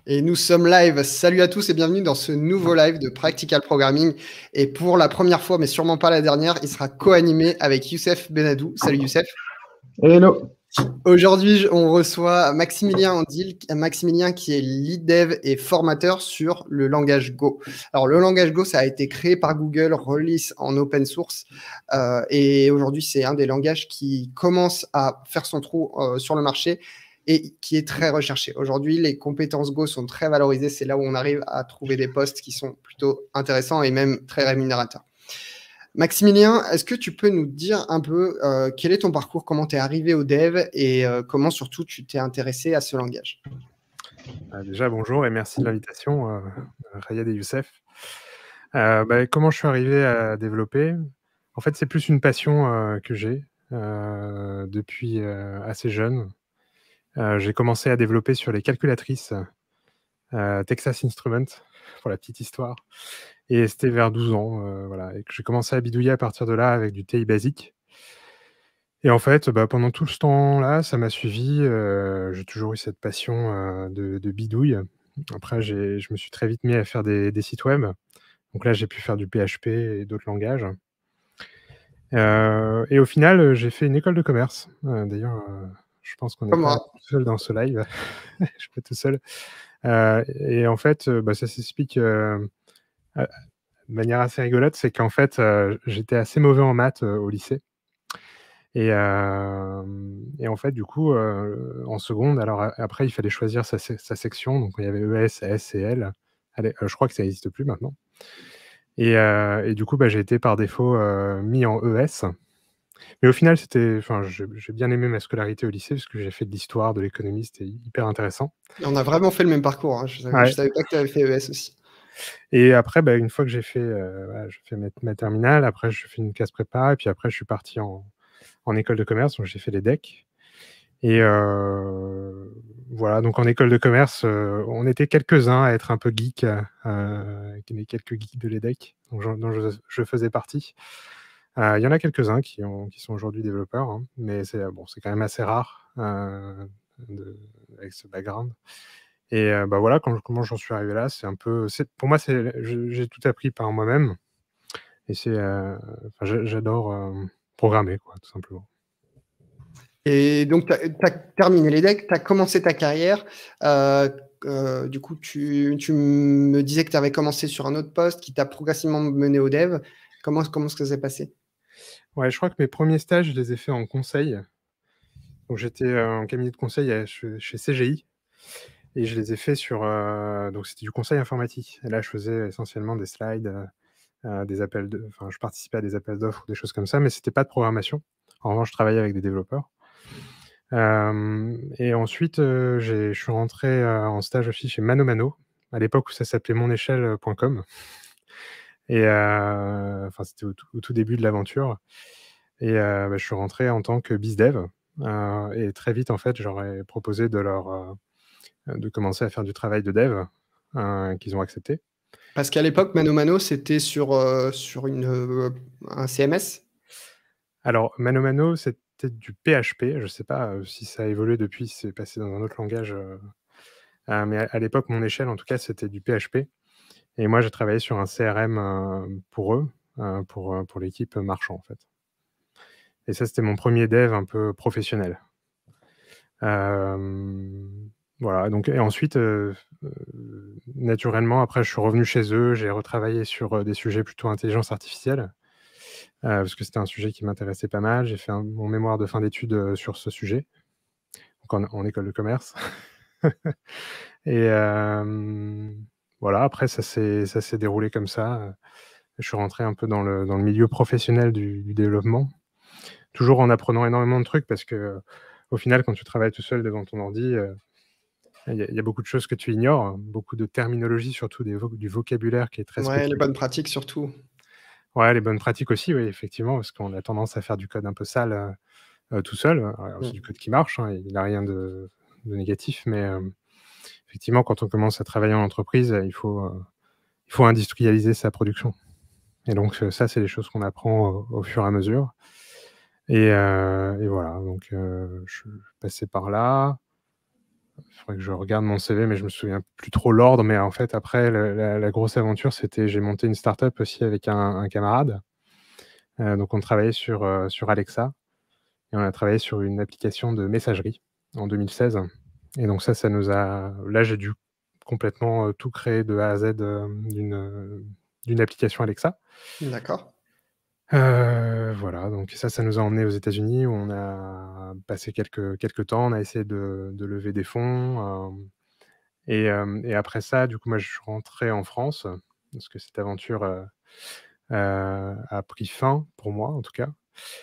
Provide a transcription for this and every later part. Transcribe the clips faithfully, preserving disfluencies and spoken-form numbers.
Et nous sommes live. Salut à tous et bienvenue dans ce nouveau live de Practical Programming. Et pour la première fois, mais sûrement pas la dernière, il sera co-animé avec Youssef Benadou. Salut Youssef. Hello. Aujourd'hui, on reçoit Maximilien Andil, Maximilien qui est lead dev et formateur sur le langage Go. Alors, le langage Go, ça a été créé par Google, release en open source. Euh, et aujourd'hui, c'est un des langages qui commence à faire son trou euh, sur le marché et qui est très recherché. Aujourd'hui, les compétences Go sont très valorisées. C'est là où on arrive à trouver des postes qui sont plutôt intéressants et même très rémunérateurs. Maximilien, est-ce que tu peux nous dire un peu euh, quel est ton parcours, comment tu es arrivé au dev et euh, comment surtout tu t'es intéressé à ce langage? euh, Déjà, bonjour et merci de l'invitation, euh, Rayad et Youssef. Euh, bah, comment je suis arrivé à développer? En fait, c'est plus une passion euh, que j'ai euh, depuis euh, assez jeune. Euh, j'ai commencé à développer sur les calculatrices euh, Texas Instruments, pour la petite histoire. Et c'était vers douze ans, euh, voilà, et que j'ai commencé à bidouiller à partir de là avec du T I Basic. Et en fait, bah, pendant tout ce temps-là, ça m'a suivi. Euh, j'ai toujours eu cette passion euh, de, de bidouille. Après, j'ai, je me suis très vite mis à faire des, des sites web. Donc là, j'ai pu faire du P H P et d'autres langages. Euh, et au final, j'ai fait une école de commerce. Euh, d'ailleurs, euh, je pense qu'on n'est pas tout seul dans ce live. Je suis pas tout seul. Euh, et en fait, bah, ça s'explique euh, de manière assez rigolote. C'est qu'en fait, euh, j'étais assez mauvais en maths euh, au lycée. Et, euh, et en fait, du coup, euh, en seconde, alors après, il fallait choisir sa, sa section. Donc, il y avait E S, S et L. Allez, euh, je crois que ça n'existe plus maintenant. Et, euh, et du coup, bah, j'ai été par défaut euh, mis en E S. Mais au final, c'était, enfin, j'ai bien aimé ma scolarité au lycée parce que j'ai fait de l'histoire, de l'économie, c'était hyper intéressant. Et on a vraiment fait le même parcours. Hein. Je ne savais, ouais. savais pas que tu avais fait E S aussi. Et après, bah, une fois que j'ai fait, euh, voilà, j'ai fait ma, ma terminale, après, je fais une classe prépa, et puis après, je suis parti en, en école de commerce, donc j'ai fait les D E C. Et euh, voilà, donc en école de commerce, euh, on était quelques-uns à être un peu geeks, euh, les quelques geeks de l'E D E C, dont, dont je, je faisais partie. Il euh, y en a quelques-uns qui, qui sont aujourd'hui développeurs, hein, mais c'est bon, c'est quand même assez rare euh, de, avec ce background. Et euh, bah voilà, quand, comment j'en suis arrivé là, c'est un peu, pour moi, j'ai tout appris par moi-même. Et c'est, euh, j'adore euh, programmer, quoi, tout simplement. Et donc, tu as, as terminé les decks, tu as commencé ta carrière. Euh, euh, du coup, tu, tu, me disais que tu avais commencé sur un autre poste qui t'a progressivement mené au dev. Comment, comment ça s'est passé? Ouais, je crois que mes premiers stages, je les ai faits en conseil. Donc, j'étais en cabinet de conseil à, chez C G I. Et je les ai faits sur... Euh, donc, c'était du conseil informatique. Et là, je faisais essentiellement des slides, euh, des appels de... Enfin, je participais à des appels d'offres ou des choses comme ça, mais c'était pas de programmation. En revanche, je travaillais avec des développeurs. Euh, et ensuite, euh, je suis rentré euh, en stage aussi chez Mano Mano, à l'époque où ça s'appelait mon échelle point com. Et euh, enfin, c'était au, au tout début de l'aventure. Et euh, bah, je suis rentré en tant que bizdev. Euh, et très vite, en fait, j'aurais proposé de leur euh, de commencer à faire du travail de dev euh, qu'ils ont accepté. Parce qu'à l'époque, Mano Mano, c'était sur, euh, sur une, euh, un C M S? Alors, Mano Mano, c'était du P H P. Je ne sais pas euh, si ça a évolué depuis, si c'est passé dans un autre langage. Euh, euh, mais à, à l'époque, mon échelle, en tout cas, c'était du P H P. Et moi, j'ai travaillé sur un C R M euh, pour eux, euh, pour, pour l'équipe marchand, en fait. Et ça, c'était mon premier dev un peu professionnel. Euh, voilà, donc, et ensuite, euh, euh, naturellement, après, je suis revenu chez eux, j'ai retravaillé sur euh, des sujets plutôt intelligence artificielle, euh, parce que c'était un sujet qui m'intéressait pas mal. J'ai fait un, mon mémoire de fin d'études euh, sur ce sujet, donc en, en école de commerce. Et euh, voilà, après, ça s'est déroulé comme ça. Je suis rentré un peu dans le, dans le milieu professionnel du, du développement, toujours en apprenant énormément de trucs, parce que au final, quand tu travailles tout seul devant ton ordi, euh, il y, y a beaucoup de choses que tu ignores, beaucoup de terminologie, surtout des vo du vocabulaire qui est très spécifique. Ouais, les bonnes pratiques surtout. Ouais, les bonnes pratiques aussi, oui, effectivement, parce qu'on a tendance à faire du code un peu sale euh, euh, tout seul. Alors, c'est mmh. du code qui marche, hein, il n'a rien de, de négatif, mais euh, effectivement, quand on commence à travailler en entreprise, il faut, euh, il faut industrialiser sa production. Et donc, ça, c'est des choses qu'on apprend au, au fur et à mesure. Et, euh, et voilà, donc euh, je suis passé par là. il faudrait que je regarde mon C V, mais je me souviens plus trop l'ordre. Mais en fait, après, le, la, la grosse aventure, c'était j'ai monté une startup aussi avec un, un camarade. Euh, donc, on travaillait sur, euh, sur Alexa et on a travaillé sur une application de messagerie en deux mille seize. Et donc, ça, ça nous a. Là, j'ai dû complètement euh, tout créer de A à Z euh, d'une d'une application Alexa. D'accord. Euh, voilà, donc ça, ça nous a emmenés aux États-Unis où on a passé quelques, quelques temps, on a essayé de, de lever des fonds. Euh, et, euh, et après ça, du coup, moi, je suis rentré en France parce que cette aventure euh, euh, a pris fin, pour moi en tout cas.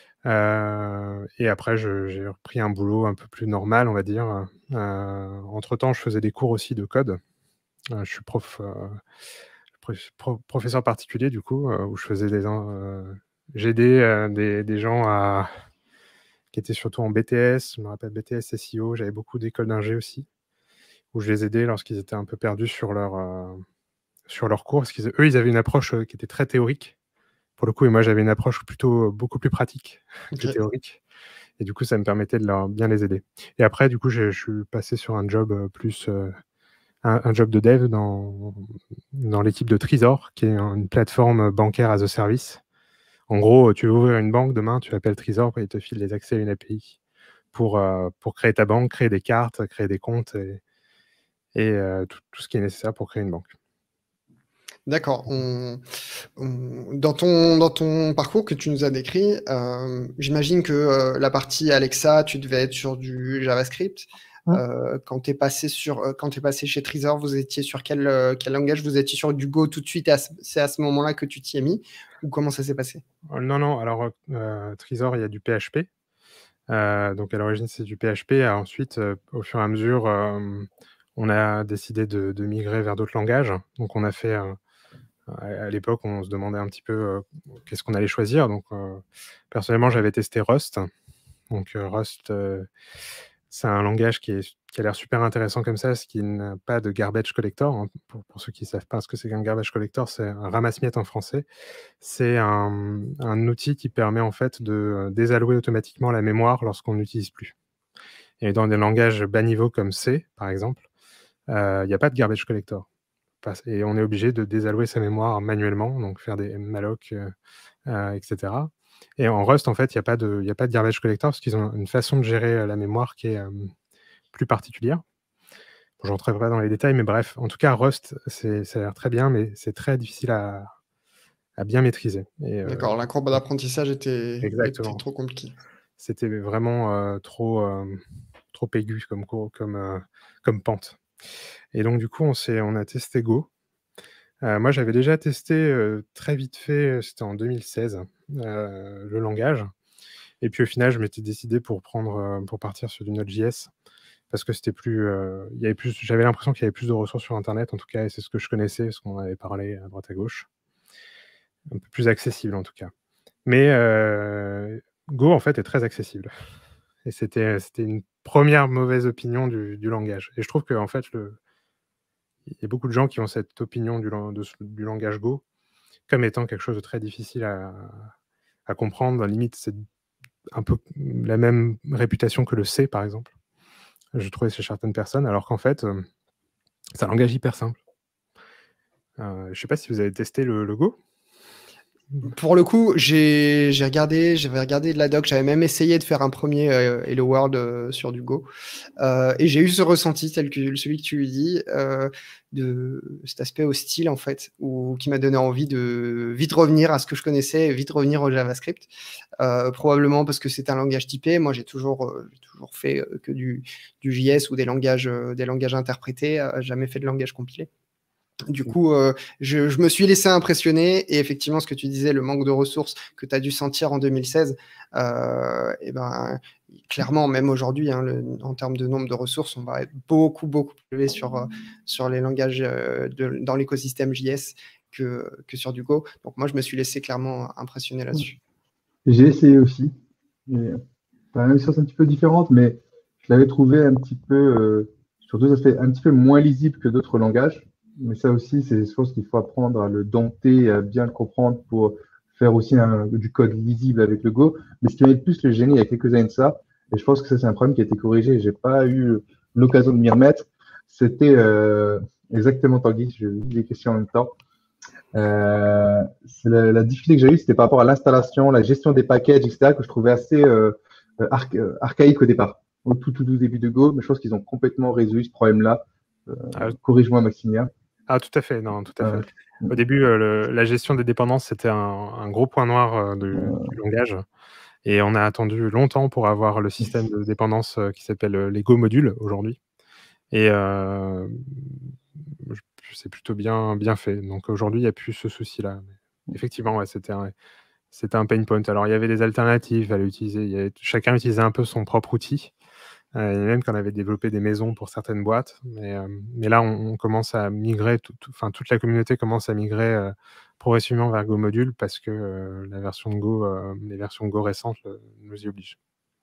Euh, et après, je- j'ai repris un boulot un peu plus normal, on va dire. Euh, entre-temps, je faisais des cours aussi de code. Euh, je suis prof, euh, prof- pro- professeur particulier, du coup, euh, où je faisais des... Euh, j'aidais euh, des, des gens à, qui étaient surtout en B T S, je me rappelle B T S S I O, j'avais beaucoup d'écoles d'ingé aussi, où je les aidais lorsqu'ils étaient un peu perdus sur leur, euh, sur leur cours, parce qu'eux, ils avaient une approche euh, qui était très théorique, pour le coup, et moi, j'avais une approche plutôt euh, beaucoup plus pratique que Ok. théorique. Et du coup, ça me permettait de leur bien les aider. Et après, du coup, je, je suis passé sur un job euh, plus euh, un, un job de dev dans, dans l'équipe de Trésor, qui est une plateforme bancaire as a service. En gros, tu veux ouvrir une banque demain, tu appelles Trésor et ils te filent les accès à une A P I pour, euh, pour créer ta banque, créer des cartes, créer des comptes et, et euh, tout, tout ce qui est nécessaire pour créer une banque. D'accord. On- on- Dans ton, dans ton parcours que tu nous as décrit, euh, j'imagine que euh, la partie Alexa, tu devais être sur du JavaScript. Euh, quand tu es passé sur, euh, quand t'es passé chez Trésor, vous étiez sur quel, euh, quel langage? Vous étiez sur du Go tout de suite et à ce- c'est à ce moment-là que tu t'y es mis? Ou comment ça s'est passé? Euh, non, non, alors euh, Trésor, il y a du P H P. Euh, donc à l'origine, c'est du P H P. Et ensuite, euh, au fur et à mesure, euh, on a décidé de, de migrer vers d'autres langages. Donc on a fait, euh, à l'époque, on se demandait un petit peu euh, qu'est-ce qu'on allait choisir. Donc euh, personnellement, j'avais testé Rust. Donc euh, Rust, euh, c'est un langage qui, est, qui a l'air super intéressant comme ça, ce qui n'a pas de garbage collector. Hein. Pour, pour ceux qui ne savent pas ce que c'est qu'un garbage collector, c'est un ramasse-miettes en français. C'est un, un outil qui permet en fait de désallouer automatiquement la mémoire lorsqu'on n'utilise plus. Et dans des langages bas niveau comme C, par exemple, il euh, n'y a pas de garbage collector. Et on est obligé de désallouer sa mémoire manuellement, donc faire des malloc, euh, euh, et cetera. Et en Rust, en fait, il n'y a pas de, y a pas de garbage collector parce qu'ils ont une façon de gérer la mémoire qui est euh, plus particulière. Bon, je rentrerai pas dans les détails, mais bref, en tout cas, Rust, ça a l'air très bien, mais c'est très difficile à, à bien maîtriser. Et, euh, D'accord, la courbe d'apprentissage était, était exactement. trop compliquée. C'était vraiment euh, trop, euh, trop aigu comme, comme, euh, comme pente. Et donc, du coup, on, on a testé Go. Euh, moi, j'avais déjà testé euh, très vite fait, c'était en deux mille seize, euh, le langage. Et puis au final, je m'étais décidé pour prendre, euh, pour partir sur du Node.js parce que c'était plus, euh, il y avait plus, j'avais l'impression qu'il y avait plus de ressources sur Internet en tout cas, et c'est ce que je connaissais parce qu'on avait parlé à droite à gauche, un peu plus accessible en tout cas. Mais euh, Go en fait est très accessible. Et c'était, c'était une première mauvaise opinion du, du langage. Et je trouve qu'en fait, le, il y a beaucoup de gens qui ont cette opinion du, de, du langage Go comme étant quelque chose de très difficile à, à comprendre. Limite, c'est un peu la même réputation que le C, par exemple, je trouvais chez certaines personnes, alors qu'en fait, euh, c'est un langage hyper simple. Euh, je ne sais pas si vous avez testé le, le Go. Pour le coup, j'ai regardé, j'avais regardé de la doc, j'avais même essayé de faire un premier euh, Hello World euh, sur du Go. Euh, et j'ai eu ce ressenti, tel que celui que tu lui dis, euh, de cet aspect hostile, en fait, ou qui m'a donné envie de vite revenir à ce que je connaissais et vite revenir au JavaScript. Euh, probablement parce que c'est un langage typé. Moi, j'ai toujours, euh, toujours fait euh, que du, du J S ou des langages, euh, des langages interprétés, euh, jamais fait de langage compilé. Du coup, euh, je, je me suis laissé impressionner et effectivement, ce que tu disais, le manque de ressources que tu as dû sentir en deux mille seize, euh, et ben, clairement, même aujourd'hui, hein, le, en termes de nombre de ressources, on va être beaucoup, beaucoup plus élevé sur, euh, sur les langages euh, de, dans l'écosystème J S que, que sur du Go. Donc moi, je me suis laissé clairement impressionner là-dessus. J'ai essayé aussi. Et, enfin, une licence un petit peu différente, mais je l'avais trouvé un petit peu, euh, surtout ça fait un petit peu moins lisible que d'autres langages. Mais ça aussi, c'est des choses qu'il faut apprendre à le dompter, à bien le comprendre pour faire aussi un, du code lisible avec le Go. Mais ce qui m'a le plus le gêné il y a quelques années de ça, et je pense que ça c'est un problème qui a été corrigé. J'ai pas eu l'occasion de m'y remettre. C'était euh, exactement, Tanguy, je lis les questions en même temps. Euh, c'est la, la difficulté que j'ai eue, c'était par rapport à l'installation, la gestion des packages, et cetera, que je trouvais assez euh, archa archaïque au départ, au tout, tout, tout début de Go. Mais je pense qu'ils ont complètement résolu ce problème-là. Euh, Ah, Corrige-moi, Maximilien. ah, tout à fait, non, tout à Euh, fait. Au début, euh, le- la gestion des dépendances, c'était un, un gros point noir euh, de- du langage. Et on a attendu longtemps pour avoir le système de dépendance euh, qui s'appelle euh, les Go modules aujourd'hui. Et euh, je- c'est plutôt bien, bien fait. Donc aujourd'hui, il n'y a plus ce souci-là. Mais effectivement, ouais, c'était un, c'était un pain point. Alors, il y avait des alternatives à l'utiliser. Il y avait- Chacun utilisait un peu son propre outil. Euh, et même qu'on avait développé des maisons pour certaines boîtes. Mais, euh, mais là, on, on commence à migrer, tout, tout- enfin, toute la communauté commence à migrer euh, progressivement vers Go Module parce que euh, la version de Go, euh, les versions Go récentes euh, nous y obligent.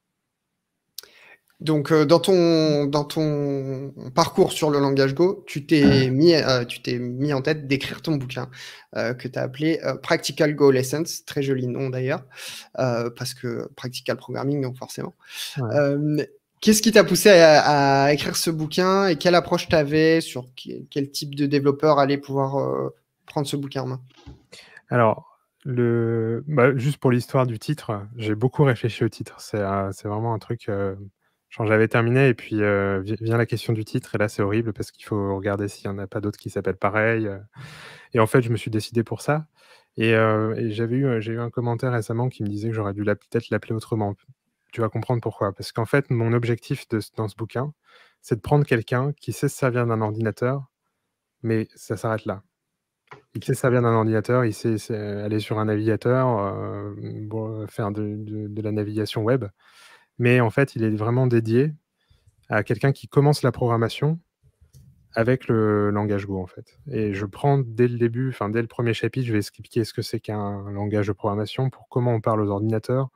Donc, euh, dans, ton, dans ton parcours sur le langage Go, tu t'es mis, euh, tu t'es mis en tête d'écrire ton bouquin euh, que tu as appelé euh, Practical Go Lessons, très joli nom d'ailleurs, euh, parce que Practical Programming, donc forcément. Ouais. Euh, Qu'est-ce qui t'a poussé à, à écrire ce bouquin et quelle approche tu avais sur qui- quel type de développeur allait pouvoir euh, prendre ce bouquin en main? Alors, le... bah, juste pour l'histoire du titre, j'ai beaucoup réfléchi au titre. C'est euh, c'est vraiment un truc. Euh... Genre, j'avais terminé et puis euh, vi- vient la question du titre. Et là, c'est horrible parce qu'il faut regarder s'il n'y en a pas d'autres qui s'appellent pareil. euh. Et en fait, je me suis décidé pour ça. Et, euh, et j'avais eu, j'ai eu un commentaire récemment qui me disait que j'aurais dû la- peut-être l'appeler autrement. Tu vas comprendre pourquoi. Parce qu'en fait, mon objectif de, ce- dans ce bouquin, c'est de prendre quelqu'un qui sait se servir d'un ordinateur, mais ça s'arrête là. Il sait se servir d'un ordinateur, il sait, sait aller sur un navigateur, euh, bon, faire de, de- de la navigation web, mais en fait, il est vraiment dédié à quelqu'un qui commence la programmation avec le langage Go, en fait. Et je prends dès le début, enfin dès le premier chapitre, je vais expliquer ce que c'est qu'un langage de programmation, pour comment on parle aux ordinateurs.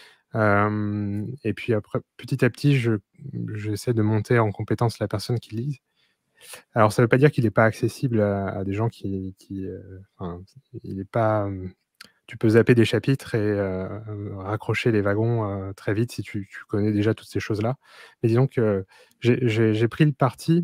Euh, et puis après, petit à petit, je, j'essaie de monter en compétence la personne qui lise. Alors, ça ne veut pas dire qu'il n'est pas accessible à, à des gens qui... qui euh, enfin, il n'est pas... euh, tu peux zapper des chapitres et euh, euh, raccrocher les wagons euh, très vite si tu, tu connais déjà toutes ces choses-là. Mais disons que j'ai j'ai- j'ai pris le parti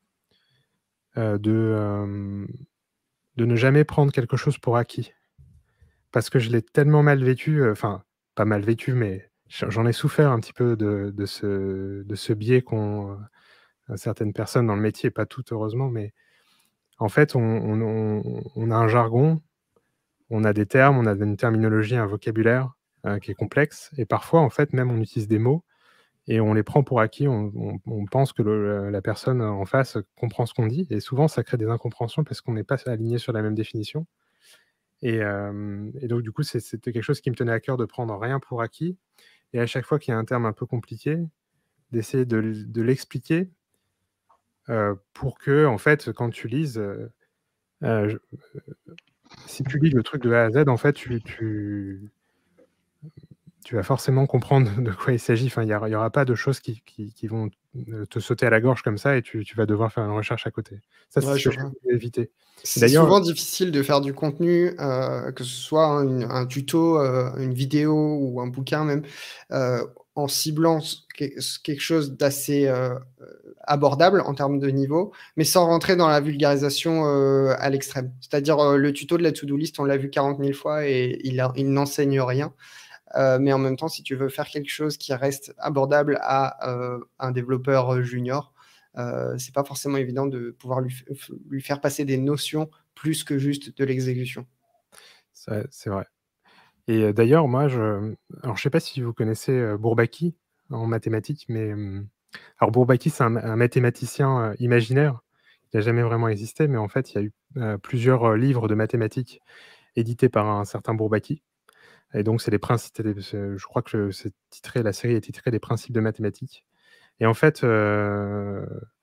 euh, de, euh, de ne jamais prendre quelque chose pour acquis. Parce que je l'ai tellement mal vécu, euh, enfin, pas mal vécu, mais j'en ai souffert un petit peu de, de ce, de ce biais qu'ont euh, certaines personnes dans le métier, pas toutes heureusement, mais en fait, on, on- on- on a un jargon, on a des termes, on a une terminologie, un vocabulaire euh, qui est complexe, et parfois, en fait, même on utilise des mots et on les prend pour acquis, on, on- on pense que le- la personne en face comprend ce qu'on dit, et souvent, ça crée des incompréhensions parce qu'on n'est pas aligné sur la même définition. Et, euh, et donc, du coup, c'est- c'était quelque chose qui me tenait à cœur de prendre rien pour acquis, et à chaque fois qu'il y a un terme un peu compliqué, d'essayer de, l- de l'expliquer euh, pour que, en fait, quand tu lises, euh, euh, je- si tu lis le truc de A à Z, en fait, tu, tu, tu vas forcément comprendre de quoi il s'agit. Enfin, il n'y aura, il y aura pas de choses qui, qui, qui vont euh, te sauter à la gorge comme ça et tu, tu vas devoir faire une recherche à côté. Ça, c'est Ouais, ce je que j'ai vois. voulu éviter. Et C'est d'ailleurs, souvent difficile de faire du contenu, euh, que ce soit un, un tuto, euh, une vidéo ou un bouquin même, euh, en ciblant s- que- quelque chose d'assez euh, abordable en termes de niveau, mais sans rentrer dans la vulgarisation euh, à l'extrême. C'est-à-dire euh, le tuto de la to-do list, on l'a vu quarante mille fois et il, a- il n'enseigne rien. Euh, mais en même temps, si tu veux faire quelque chose qui reste abordable à euh, un développeur junior, euh, c'est pas forcément évident de pouvoir lui, f- lui faire passer des notions plus que juste de l'exécution. ça- c'est vrai. Et euh, d'ailleurs, moi, je, alors je sais pas si vous connaissez euh, Bourbaki en mathématiques, mais euh, alors Bourbaki, c'est un, un mathématicien euh, imaginaire qui n'a jamais vraiment existé, mais en fait, il y a eu euh, plusieurs euh, livres de mathématiques édités par un certain Bourbaki. Et donc, c'est les principes. Je crois que c'est titré, la série est titrée Les principes de mathématiques. Et en fait, euh,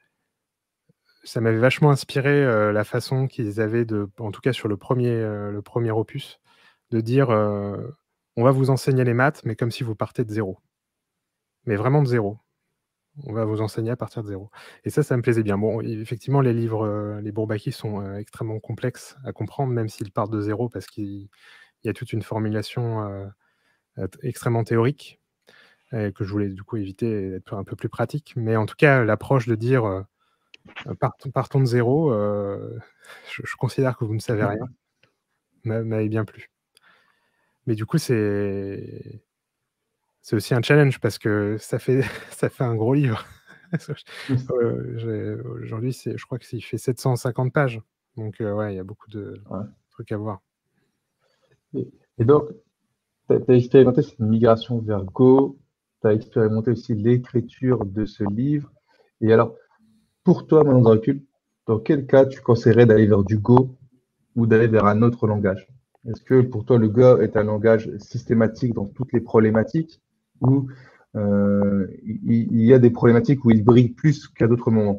ça m'avait vachement inspiré euh, la façon qu'ils avaient de, en tout cas sur le premier, euh, le premier opus, de dire euh, on va vous enseigner les maths, mais comme si vous partez de zéro. Mais vraiment de zéro. On va vous enseigner à partir de zéro. Et ça, ça me plaisait bien. Bon, effectivement, les livres, euh, les Bourbaki sont euh, extrêmement complexes à comprendre, même s'ils partent de zéro, parce qu'il y a toute une formulation euh, euh, extrêmement théorique. et que je voulais du coup éviter et être un peu plus pratique. Mais en tout cas, l'approche de dire euh, partons, partons de zéro, euh, je, je considère que vous ne savez rien, m'a- m'avait bien plu. Mais du coup, c'est c'est aussi un challenge parce que ça fait, ça fait un gros livre. Euh, j'ai- Aujourd'hui, c'est- je crois qu'il fait sept cent cinquante pages. Donc, euh, ouais, il y a beaucoup de Ouais. trucs à voir. Et, et donc, tu as expérimenté cette migration vers Go, tu as expérimenté aussi l'écriture de ce livre. Et alors, pour toi, maintenant de recul, dans quel cas tu conseillerais d'aller vers du Go ou d'aller vers un autre langage? Est-ce que pour toi, le Go est un langage systématique dans toutes les problématiques ou euh, il, il y a des problématiques où il brille plus qu'à d'autres moments?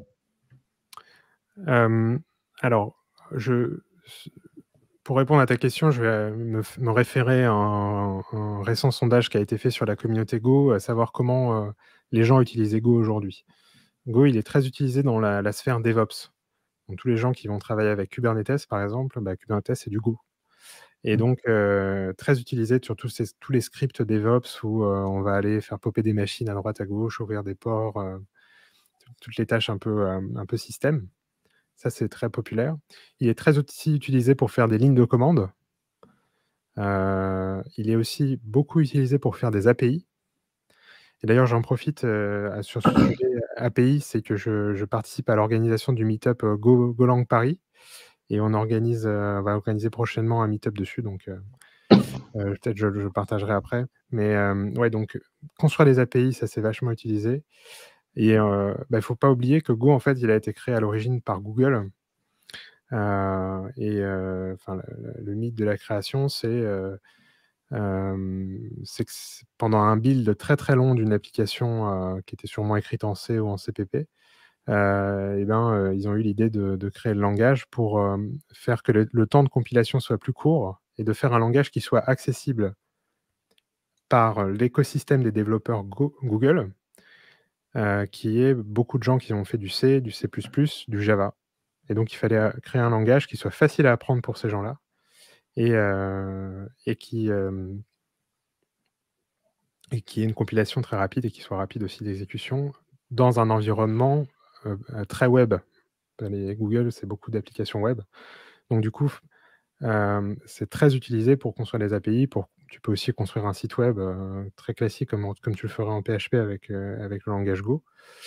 Euh, alors, je, pour répondre à ta question, je vais me, me référer à un, un récent sondage qui a été fait sur la communauté Go, à savoir comment euh, les gens utilisaient Go aujourd'hui. Go, il est très utilisé dans la, la sphère DevOps. Donc, tous les gens qui vont travailler avec Kubernetes, par exemple, bah, Kubernetes, c'est du Go. Et donc, euh, très utilisé sur tous, ces, tous les scripts DevOps où euh, on va aller faire popper des machines à droite, à gauche, ouvrir des ports, euh, toutes les tâches un peu, euh, un peu système. Ça, c'est très populaire. Il est très aussi utilisé pour faire des lignes de commande. Euh, il est aussi beaucoup utilisé pour faire des A P I. Et d'ailleurs, j'en profite euh, sur ce sujet A P I, c'est que je, je participe à l'organisation du meet-up euh, Go, Golang Paris. Et on organise, euh, on va organiser prochainement un meet-up dessus. Donc, euh, euh, peut-être je le partagerai après. Mais euh, ouais, donc construire des A P I, ça c'est vachement utilisé. Et il euh, ne bah, faut pas oublier que Go, en fait, il a été créé à l'origine par Google. Euh, et euh, enfin, le, le mythe de la création, c'est euh, euh, c'est que pendant un build très très long d'une application euh, qui était sûrement écrite en C ou en C P P, euh, et ben, euh, ils ont eu l'idée de, de créer le langage pour euh, faire que le, le temps de compilation soit plus court et de faire un langage qui soit accessible par l'écosystème des développeurs Go- Google, euh, qui est beaucoup de gens qui ont fait du C, du C plus plus, du Java. Et donc, il fallait euh, créer un langage qui soit facile à apprendre pour ces gens-là et, euh, et, qui, euh, et qui ait une compilation très rapide et qui soit rapide aussi d'exécution dans un environnement euh, très web. Les Google, c'est beaucoup d'applications web. Donc, du coup, euh, c'est très utilisé pour construire des A P I. Pour, tu peux aussi construire un site web euh, très classique, comme, comme tu le ferais en P H P avec, euh, avec le langage Go.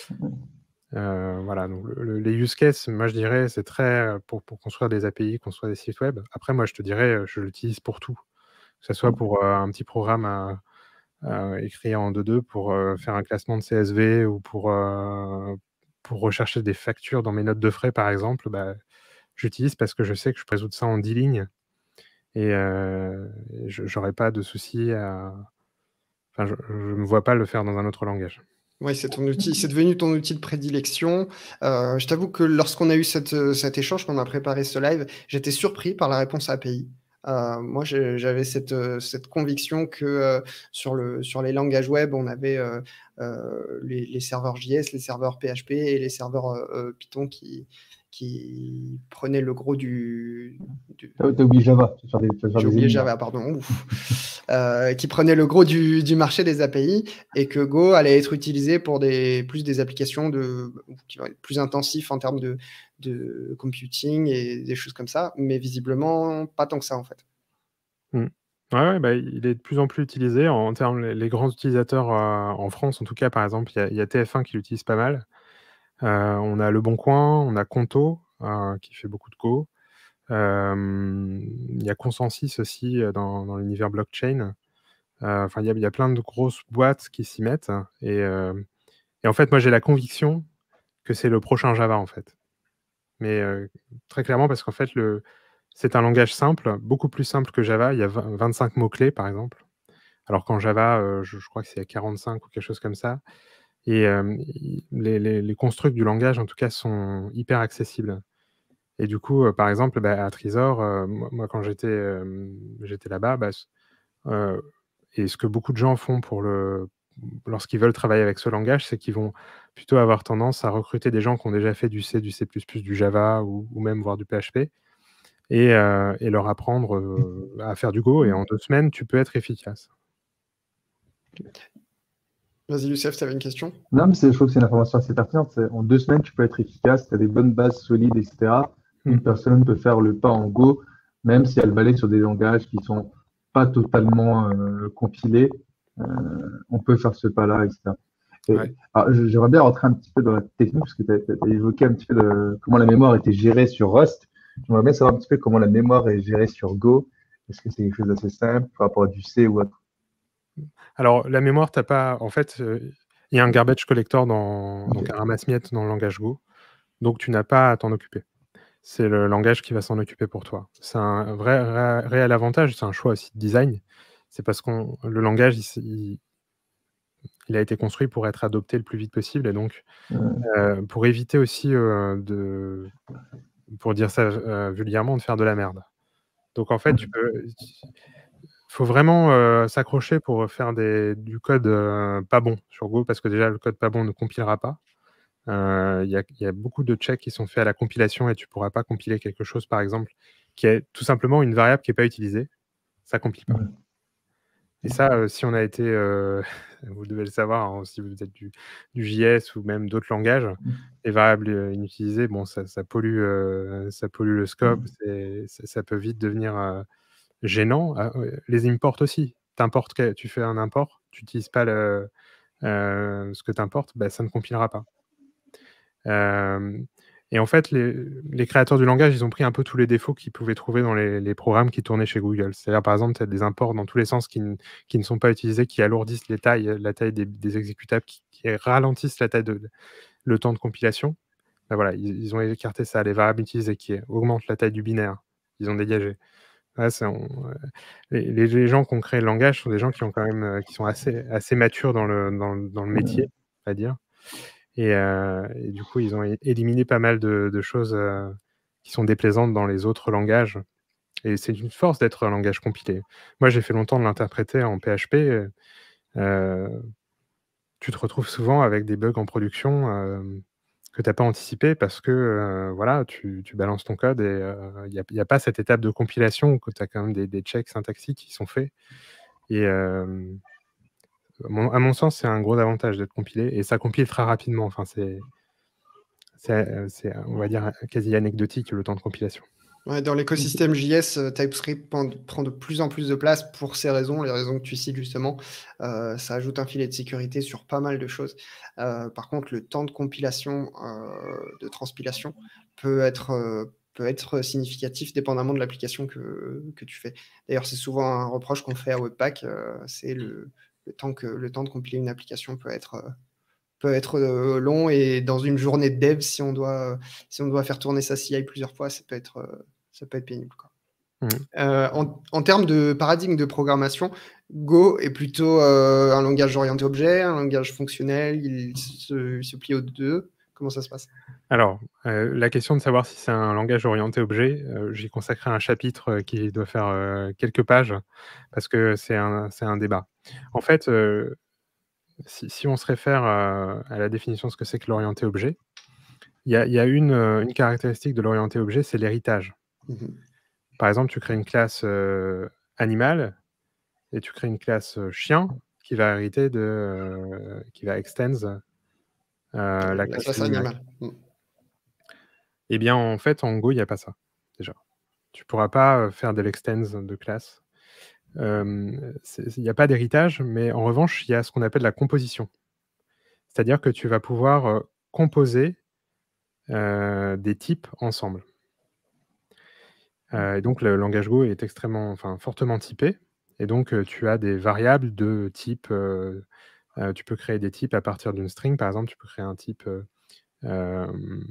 Euh, voilà, donc le, le, les use cases, moi je dirais, c'est très pour, pour construire des A P I, construire des sites web. Après, moi je te dirais, je l'utilise pour tout. Que ce soit pour euh, un petit programme à, à écrire en deux deux pour euh, faire un classement de C S V ou pour, euh, pour rechercher des factures dans mes notes de frais, par exemple, bah, j'utilise parce que je sais que je peux résoudre ça en dix lignes et euh, je n'aurai pas de souci à. Enfin, je ne me vois pas le faire dans un autre langage. Oui, c'est ton outil, c'est devenu ton outil de prédilection. Euh, je t'avoue que lorsqu'on a eu cette, cet échange, qu'on a préparé ce live, j'étais surpris par la réponse A P I. Euh, moi, j'avais cette, cette conviction que euh, sur, le, sur les langages web, on avait euh, euh, les, les serveurs J S, les serveurs P H P et les serveurs euh, Python qui, qui prenaient le gros du... du... T'as t'as oublié Java, tu vas faire des, tu vas faire J'ai des oublié énigmes, là. Java, pardon. Ouf. Euh, qui prenait le gros du, du marché des A P I et que Go allait être utilisé pour des, plus des applications de, qui vont être plus intensifs en termes de, de computing et des choses comme ça, mais visiblement pas tant que ça en fait. Mm. Ouais, ouais, bah, il est de plus en plus utilisé en, en termes les, les grands utilisateurs euh, en France, en tout cas, par exemple, il y a, il y a T F un qui l'utilise pas mal. Euh, on a Le Bon Coin, on a Conto euh, qui fait beaucoup de Go. Euh, il y a Consensus aussi euh, dans, dans l'univers blockchain. Euh, Enfin, il y a, il y a plein de grosses boîtes qui s'y mettent. Et, euh, et en fait, moi, j'ai la conviction que c'est le prochain Java, en fait. Mais euh, très clairement, parce qu'en fait, le, c'est un langage simple, beaucoup plus simple que Java. Il y a vingt-cinq mots-clés, par exemple. Alors qu'en Java, euh, je, je crois que c'est à quarante-cinq ou quelque chose comme ça. Et euh, les, les, les constructs du langage, en tout cas, sont hyper accessibles. Et du coup, euh, par exemple, bah, à Trésor, euh, moi, moi, quand j'étais euh, j'étais là-bas, bah, euh, et ce que beaucoup de gens font pour le, lorsqu'ils veulent travailler avec ce langage, c'est qu'ils vont plutôt avoir tendance à recruter des gens qui ont déjà fait du C, du C plus plus, du Java ou, ou même voir du P H P et, euh, et leur apprendre euh, à faire du Go. Et en deux semaines, tu peux être efficace. Vas-y, Youssef, tu avais une question? Non, mais c'est- je trouve que c'est une information assez pertinente. C'est- En deux semaines, tu peux être efficace, tu as des bonnes bases solides, et cetera. Mm. Une personne peut faire le pas en Go, même si elle balaye sur des langages qui sont pas totalement euh, compilés. Euh, on peut faire ce pas-là, et cetera. Et, Ouais. alors, je- j'aimerais bien rentrer un petit peu dans la technique, parce que tu as, évoqué un petit peu de, comment la mémoire était gérée sur Rust. J'aimerais bien savoir un petit peu comment la mémoire est gérée sur Go. Est-ce que c'est quelque chose d'assez simple par rapport à du C ou autre? Alors, la mémoire, t'as pas. En fait, euh, il y a un garbage collector, dans... Ok. donc un ramasse-miettes dans le langage Go. Donc, tu n'as pas à t'en occuper. C'est le langage qui va s'en occuper pour toi. C'est un vrai ré- réel avantage, c'est un choix aussi de design. C'est parce que le langage, il, s- il- il a été construit pour être adopté le plus vite possible. Et donc, Euh, euh, pour éviter aussi euh, de, pour dire ça euh, vulgairement, de faire de la merde. Donc, en fait, tu peux. Faut vraiment euh, s'accrocher pour faire des, du code euh, pas bon sur Go, parce que déjà, le code pas bon ne compilera pas. Euh, Il y, a, il y a beaucoup de checks qui sont faits à la compilation et tu ne pourras pas compiler quelque chose, par exemple, qui est tout simplement une variable qui n'est pas utilisée. Ça ne compile pas. Ouais. Et ça, euh, si on a été, euh, vous devez le savoir, hein, si vous êtes du, du J S ou même d'autres langages, les variables euh, inutilisées, bon, ça, ça pollue, euh, ça pollue le scope, c'est- ça, ça peut vite devenir euh, gênant. Ah, euh, les imports aussi. T'importes que- tu fais un import, tu n'utilises pas le, euh, ce que tu importes, bah, ça ne compilera pas. Euh, et en fait, les, les créateurs du langage, ils ont pris un peu tous les défauts qu'ils pouvaient trouver dans les, les programmes qui tournaient chez Google. C'est-à-dire, par exemple, tu as des imports dans tous les sens qui, n- qui ne sont pas utilisés, qui alourdissent les tailles, la taille des, des exécutables, qui, qui ralentissent la taille de, le temps de compilation. Ben voilà, ils, ils ont écarté ça. Les variables utilisées qui augmentent la taille du binaire, ils ont dégagé. Ouais, c'est- on- euh, les, les- les gens qui ont créé le langage sont des gens qui ont quand même, euh, qui sont assez, assez matures dans le, dans, le- dans le métier, on va dire. Et, euh, et du coup, ils ont é- éliminé pas mal de, de choses euh, qui sont déplaisantes dans les autres langages. Et c'est une force d'être un langage compilé. Moi, j'ai fait longtemps de l'interpréter en P H P. euh, tu te retrouves souvent avec des bugs en production euh, que tu n'as pas anticipé parce que euh, voilà, tu, tu balances ton code et il n'y a, y a pas cette étape de compilation où tu as quand même des, des checks syntaxiques qui sont faits. Et euh, mon- à mon sens, c'est un gros avantage d'être compilé et ça compile très rapidement. Enfin, c'est, c'est, euh, c'est, on va dire, quasi anecdotique le temps de compilation. Ouais, dans l'écosystème J S, euh, TypeScript prend, prend de plus en plus de place pour ces raisons, les raisons que tu cites justement. Euh, ça ajoute un filet de sécurité sur pas mal de choses. Euh, par contre, le temps de compilation, euh, de transpilation, peut être, euh, peut être significatif dépendamment de l'application que, que tu fais. D'ailleurs, c'est souvent un reproche qu'on fait à Webpack, euh, c'est le, le, temps que, le temps de compiler une application peut être, euh, peut être euh, long, et dans une journée de dev, si on doit, si on doit faire tourner sa C I plusieurs fois, ça peut être, euh, ça peut être pénible, quoi. Mmh. Euh, en, en termes de paradigme de programmation, Go est plutôt euh, un langage orienté objet, un langage fonctionnel, il se, il se plie aux deux. Comment ça se passe? Alors, euh, la question de savoir si c'est un langage orienté objet, euh, j'ai consacré un chapitre euh, qui doit faire euh, quelques pages parce que c'est un, c'est un débat. En fait, euh, si, si on se réfère euh, à la définition de ce que c'est que l'orienté objet, il y a, y a une, euh, une caractéristique de l'orienté objet, c'est l'héritage. Mhm. Par exemple, tu crées une classe euh, animale et tu crées une classe euh, chien qui va hériter de, euh, qui va extend euh, la La classe classe animale. animale. Mhm. Eh bien, en fait, en Go, il n'y a pas ça, déjà. Tu ne pourras pas euh, faire de l'extends de classe. Euh, Il n'y a pas d'héritage, mais en revanche, il y a ce qu'on appelle la composition. C'est-à-dire que tu vas pouvoir euh, composer euh, des types ensemble. Euh, et donc, le langage Go est extrêmement, enfin, fortement typé. Et donc, euh, tu as des variables de type. Euh, euh, tu peux créer des types à partir d'une string. Par exemple, tu peux créer un type euh, euh,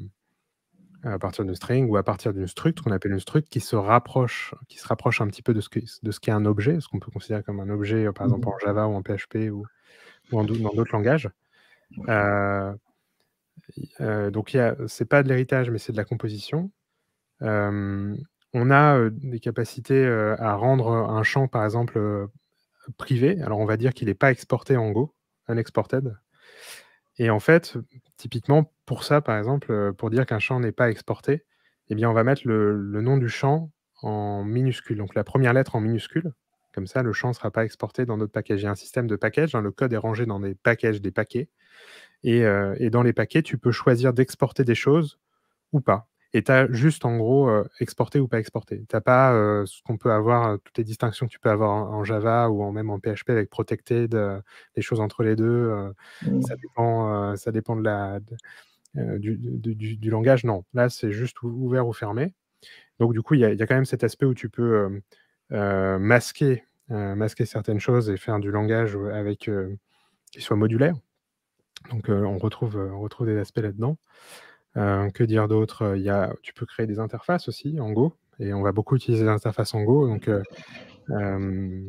à partir d'une string ou à partir d'une struct, qu'on appelle une struct, qui se rapproche, qui se rapproche un petit peu de ce, que, de ce qu'est un objet, ce qu'on peut considérer comme un objet, euh, par exemple en Java ou en P H P ou, ou en, dans d'autres langages. Euh, euh, donc, ce n'est pas de l'héritage, mais c'est de la composition. Euh, on a euh, des capacités euh, à rendre un champ, par exemple, euh, privé. Alors, on va dire qu'il n'est pas exporté en Go, unexported. Et en fait, typiquement, pour ça, par exemple, euh, pour dire qu'un champ n'est pas exporté, eh bien, on va mettre le, le nom du champ en minuscule, donc la première lettre en minuscule. Comme ça, le champ ne sera pas exporté dans d'autres packages. Il y a un système de packages, hein, le code est rangé dans des packages, des paquets. Et, euh, et dans les paquets, tu peux choisir d'exporter des choses ou pas. Et tu as juste, en gros, euh, exporter ou pas exporter. Tu n'as pas euh, ce qu'on peut avoir, euh, toutes les distinctions que tu peux avoir en, en Java ou en, même en P H P avec protected, euh, les choses entre les deux. Euh, Mm. ça, dépend, euh, ça dépend de la, de, euh, du, du, du, du langage. Non, là, c'est juste ouvert ou fermé. Donc, du coup, il y, y a quand même cet aspect où tu peux euh, euh, masquer, euh, masquer certaines choses et faire du langage avec, euh, qui soit modulaire. Donc, euh, on, retrouve, on retrouve des aspects là-dedans. Euh, que dire d'autre? Il y a, tu peux créer des interfaces aussi en Go, et on va beaucoup utiliser les interfaces en Go. Donc, euh, euh,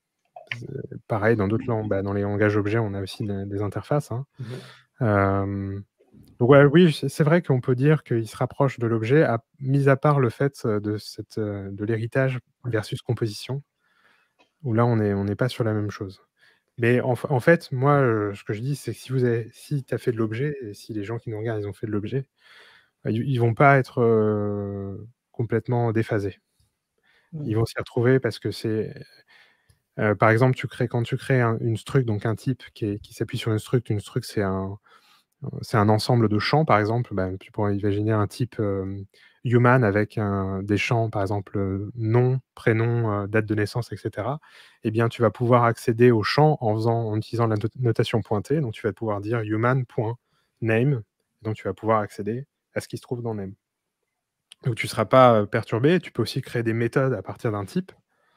pareil, dans d'autres langues, bah, dans les langages objets, on a aussi des, des interfaces. Hein. Mhm. Euh, donc, ouais, oui, c'est vrai qu'on peut dire qu'il se rapproche de l'objet, à- mis à part le fait de, cette, de l'héritage versus composition, où là, on n'est on n'est pas sur la même chose. Mais en, en fait, moi, euh, ce que je dis, c'est que si vous avez, si tu as fait de l'objet, et si les gens qui nous regardent, ils ont fait de l'objet, ils ne vont pas être euh, complètement déphasés. Ils vont s'y retrouver parce que c'est... Euh, par exemple, tu crées, quand tu crées un, une struct, donc un type qui, est, qui s'appuie sur une struct, une struct, c'est un, c'est un ensemble de champs, par exemple. Bah, tu pourrais imaginer un type euh, human avec un, des champs, par exemple, euh, nom, prénom, euh, date de naissance, et cetera. Eh bien, tu vas pouvoir accéder au champ en, faisant, en utilisant la notation pointée. Donc, tu vas pouvoir dire human.name. Donc, tu vas pouvoir accéder à ce qui se trouve dans name. Donc, tu ne seras pas perturbé. Tu peux aussi créer des méthodes à partir d'un type.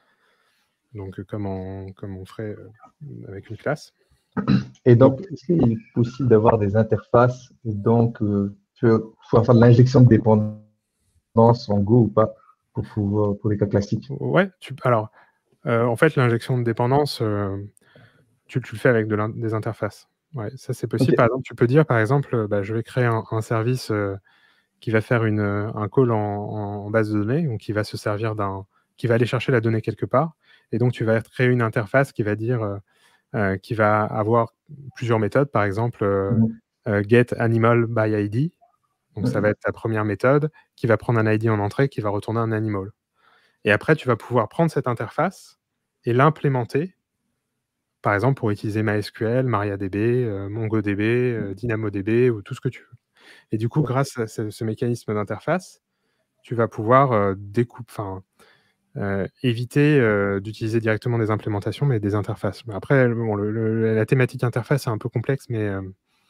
Donc, euh, comme, on, comme on ferait euh, avec une classe. Et donc, est-ce qu'il est possible d'avoir des interfaces et donc, euh, tu faut faire de l'injection de dépendance en Go ou pas pour, pouvoir, pour les cas classiques? Ouais, tu, alors, euh, en fait, l'injection de dépendance, euh, tu, tu le fais avec de des interfaces. Ouais, ça, c'est possible. Okay. Par exemple, tu peux dire, par exemple, bah, je vais créer un, un service euh, qui va faire une, un call en, en, base de données, donc qui va se servir d'un, qui va aller chercher la donnée quelque part. Et donc, tu vas créer une interface qui va dire, euh, euh, qui va avoir plusieurs méthodes, par exemple, euh, mm-hmm. euh, get animal by I D. Donc, mm-hmm. ça va être ta première méthode qui va prendre un I D en entrée, qui va retourner un animal. Et après, tu vas pouvoir prendre cette interface et l'implémenter, par exemple, pour utiliser MySQL, MariaDB, euh, MongoDB, euh, DynamoDB ou tout ce que tu veux. Et du coup, ouais. grâce à ce, ce mécanisme d'interface, tu vas pouvoir euh, découper, enfin, euh, éviter euh, d'utiliser directement des implémentations, mais des interfaces. Après, bon, le, le, la thématique interface est un peu complexe, mais, euh,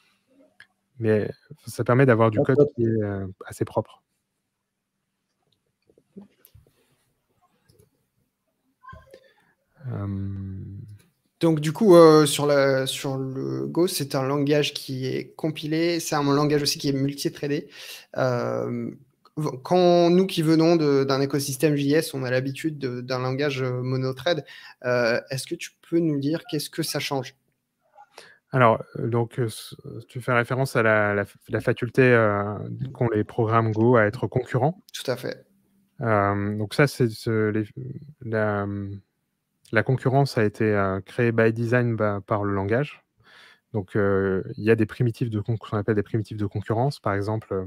mais ça permet d'avoir du code qui est euh, assez propre. Euh... Donc du coup, euh, sur, la, sur le Go, c'est un langage qui est compilé, c'est un langage aussi qui est multi-threadé. Euh, quand nous qui venons d'un écosystème J S, on a l'habitude d'un langage monothread, euh, est-ce que tu peux nous dire qu'est-ce que ça change? Alors, donc, euh, tu fais référence à la, la, la faculté euh, qu'ont les programmes Go à être concurrents. Tout à fait. Euh, donc ça, c'est la... La concurrence a été euh, créée by design bah, par le langage. Donc, euh, il y a des primitives de ce qu'on appelle des primitives de concurrence, par exemple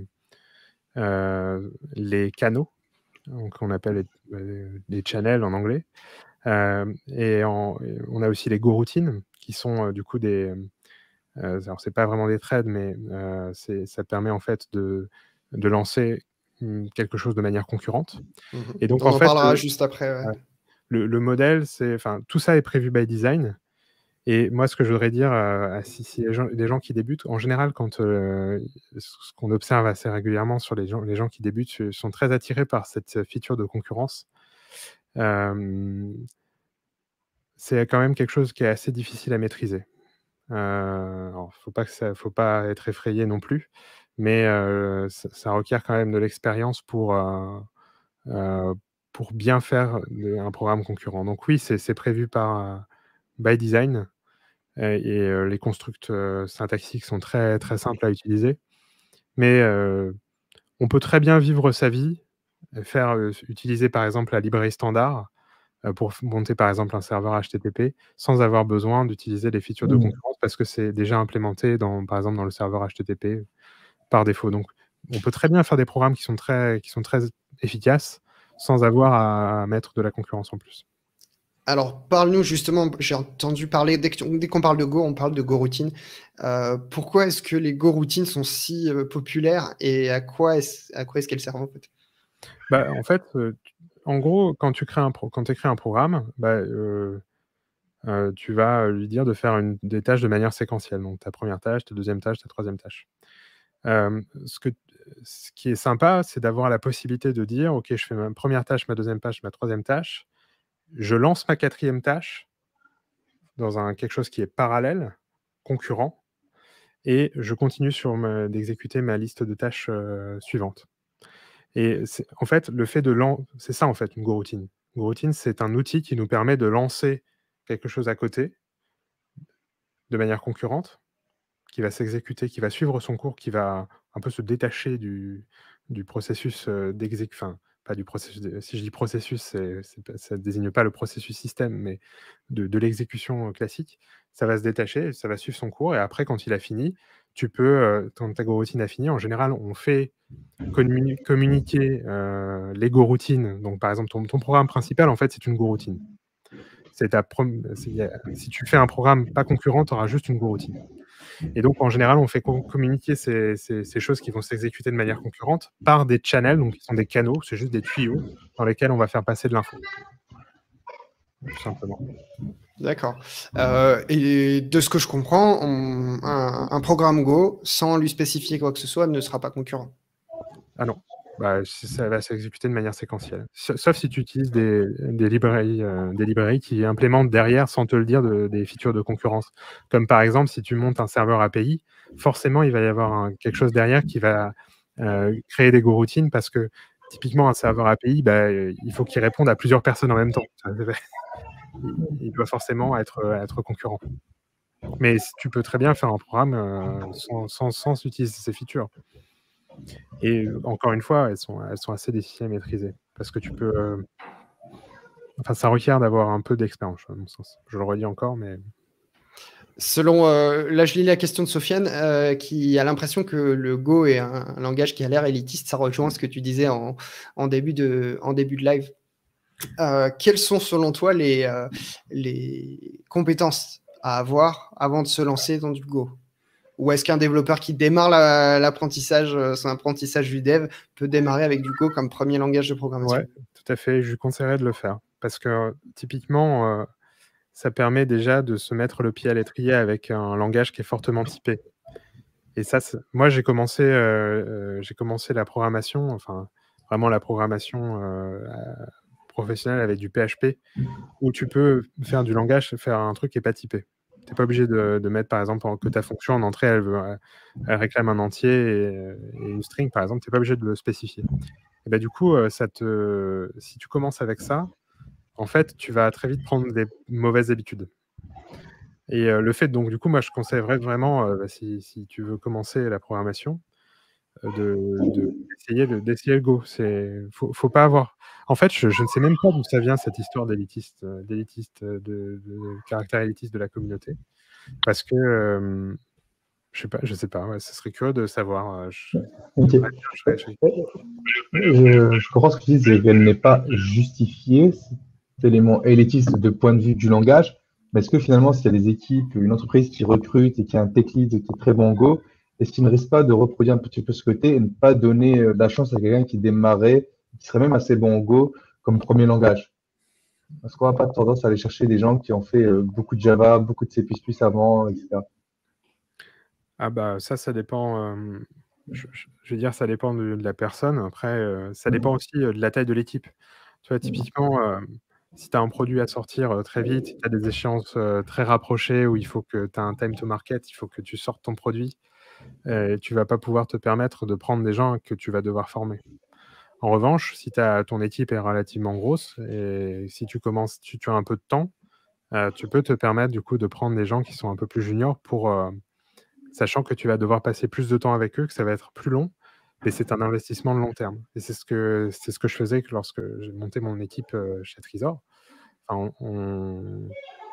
euh, les canaux, qu'on appelle les, les channels en anglais. Euh, et en, on a aussi les go-routines, qui sont euh, du coup des... Euh, alors, c'est pas vraiment des threads, mais euh, ça permet en fait de, de lancer quelque chose de manière concurrente. Mmh. Et donc, on en, en fait, parlera le, juste après. Ouais. Le, le modèle, c'est, enfin, tout ça est prévu by design. Et moi, ce que je voudrais dire, euh, si, si les, gens, les gens qui débutent, en général, quand euh, ce qu'on observe assez régulièrement sur les gens, les gens qui débutent, sont très attirés par cette feature de concurrence. Euh, c'est quand même quelque chose qui est assez difficile à maîtriser. Euh, alors, faut pas que ça, faut pas être effrayé non plus, mais euh, ça, ça requiert quand même de l'expérience pour euh, euh, pour bien faire un programme concurrent. Donc oui, c'est prévu par euh, by design et, et euh, les constructs euh, syntaxiques sont très, très simples à utiliser. Mais euh, on peut très bien vivre sa vie, faire euh, utiliser par exemple la librairie standard euh, pour monter par exemple un serveur H T T P sans avoir besoin d'utiliser les features mmh. de concurrence parce que c'est déjà implémenté dans, par exemple dans le serveur H T T P par défaut. Donc on peut très bien faire des programmes qui sont très, qui sont très efficaces sans avoir à mettre de la concurrence en plus. Alors, parle-nous justement, j'ai entendu parler, dès qu'on dès qu'on parle de Go, on parle de Go routine. Euh, pourquoi est-ce que les Go routines sont si euh, populaires et à quoi est-ce à quoi est-ce qu'elles servent en fait? Bah, en fait, euh, tu- en gros, quand tu crées un, pro- quand écris un programme, bah, euh, euh, tu vas lui dire de faire une, des tâches de manière séquentielle. Donc, ta première tâche, ta deuxième tâche, ta troisième tâche. Euh, ce, que, ce qui est sympa, c'est d'avoir la possibilité de dire, OK, je fais ma première tâche, ma deuxième tâche, ma troisième tâche. Je lance ma quatrième tâche dans un, quelque chose qui est parallèle, concurrent, et je continue sur ma- d'exécuter ma liste de tâches euh, suivantes. Et c'est- en fait, le fait de lan- c'est ça en fait une GoRoutine. Une GoRoutine, c'est un outil qui nous permet de lancer quelque chose à côté de manière concurrente, qui va s'exécuter, qui va suivre son cours, qui va un peu se détacher du, du processus euh, d'exécution. Enfin, pas du processus. de- Si je dis processus, c'est, c'est pas- ça ne désigne pas le processus système, mais de, de l'exécution euh, classique. Ça va se détacher, ça va suivre son cours, et après, quand il a fini, tu peux, euh, quand ta GoRoutine a fini, en général, on fait communi- communiquer euh, les GoRoutines. Donc, par exemple, ton, ton programme principal, en fait, c'est une GoRoutine. C'est ta prom- c'est- y a- si tu fais un programme pas concurrent, tu auras juste une GoRoutine. Et donc, en général, on fait com- communiquer ces, ces- ces choses qui vont s'exécuter de manière concurrente par des channels, donc qui sont des canaux, c'est juste des tuyaux dans lesquels on va faire passer de l'info, tout simplement. D'accord. Euh, et de ce que je comprends, on- un, un programme Go, sans lui spécifier quoi que ce soit, ne sera pas concurrent. Ah non, bah, c- ça va s'exécuter de manière séquentielle. Sa- Sauf si tu utilises des, des librairies, euh, des librairies qui implémentent derrière, sans te le dire, de- des features de concurrence. Comme par exemple, si tu montes un serveur A P I, forcément, il va y avoir un- quelque chose derrière qui va euh, créer des go-routines parce que typiquement, un serveur A P I, bah, euh, il faut qu'il réponde à plusieurs personnes en même temps. Il, il doit forcément être, euh, être concurrent. Mais si- tu peux très bien faire un programme euh, sans, sans, sans utiliser ces features. Et encore une fois, elles sont, elles sont assez difficiles à maîtriser. Parce que tu peux. euh, Enfin, ça requiert d'avoir un peu d'expérience, à mon sens. Je le redis encore, mais. Selon, euh, là, je lis la question de Sofiane, euh, qui a l'impression que le Go est un, un langage qui a l'air élitiste. Ça rejoint ce que tu disais en, en début de, en début de live. Euh, quelles sont, selon toi, les, euh, les compétences à avoir avant de se lancer dans du Go? Ou est-ce qu'un développeur qui démarre la- l'apprentissage, euh, son apprentissage du dev peut démarrer avec du Go comme premier langage de programmation? Ouais, tout à fait. Je lui conseillerais de le faire. Parce que typiquement, euh, ça permet déjà de se mettre le pied à l'étrier avec un langage qui est fortement typé. Et ça, c'est- moi, j'ai commencé, euh, euh, j'ai commencé la programmation, enfin, vraiment la programmation euh, à- professionnelle avec du P H P, où tu peux faire du langage, faire un truc qui n'est pas typé. Tu n'es pas obligé de, de mettre, par exemple, en- que ta fonction en entrée, elle, veut, euh, elle réclame un entier et, et une string, par exemple, tu n'es pas obligé de le spécifier. Et bah, du coup, euh, ça te, si tu commences avec ça, en fait, tu vas très vite prendre des mauvaises habitudes. Et euh, le fait, donc, du coup, moi, je conseillerais vraiment, euh, bah, si, si tu veux commencer la programmation, euh, de, de- d'essayer le, d'essayer le Go. C'est, faut, faut pas avoir. En fait, je, je ne sais même pas d'où ça vient cette histoire d'élitiste, euh, d'élitiste, euh, de, de caractère élitiste de la communauté, parce que euh, je sais pas, je sais pas. Ouais, ce serait curieux de savoir. euh, je- Ok. j'aimerais bien, je serais- je- Je, je comprends ce que tu dis, c'est qu'elle n'est pas justifiée, cet élément élitiste de point de vue du langage. Mais est-ce que finalement, s'il y a des équipes, une entreprise qui recrute et qui a un tech lead qui est très bon en Go, est-ce qu'il ne risque pas de reproduire un petit peu ce côté et ne pas donner euh, la chance à quelqu'un qui démarrait, qui serait même assez bon en Go comme premier langage? Est-ce qu'on n'a pas tendance à aller chercher des gens qui ont fait euh, beaucoup de Java, beaucoup de C plus plus avant, et cetera. Ah bah ça, ça dépend. euh, je, je- je veux dire, ça dépend de, de la personne. Après, euh, ça dépend Mhm. aussi euh, de la taille de l'équipe. Tu vois, typiquement, euh, si tu as un produit à sortir euh, très vite, si tu as des échéances euh, très rapprochées où il faut que tu as un time to market, il faut que tu sortes ton produit, euh, tu vas pas pouvoir te permettre de prendre des gens que tu vas devoir former. En revanche, si t'as, ton équipe est relativement grosse et si tu commences, tu, tu as un peu de temps, euh, tu peux te permettre du coup de prendre des gens qui sont un peu plus juniors pour, euh, sachant que tu vas devoir passer plus de temps avec eux, que ça va être plus long, mais c'est un investissement de long terme. Et c'est ce que, c'est ce que je faisais que lorsque j'ai monté mon équipe euh, chez Trésor. Enfin, on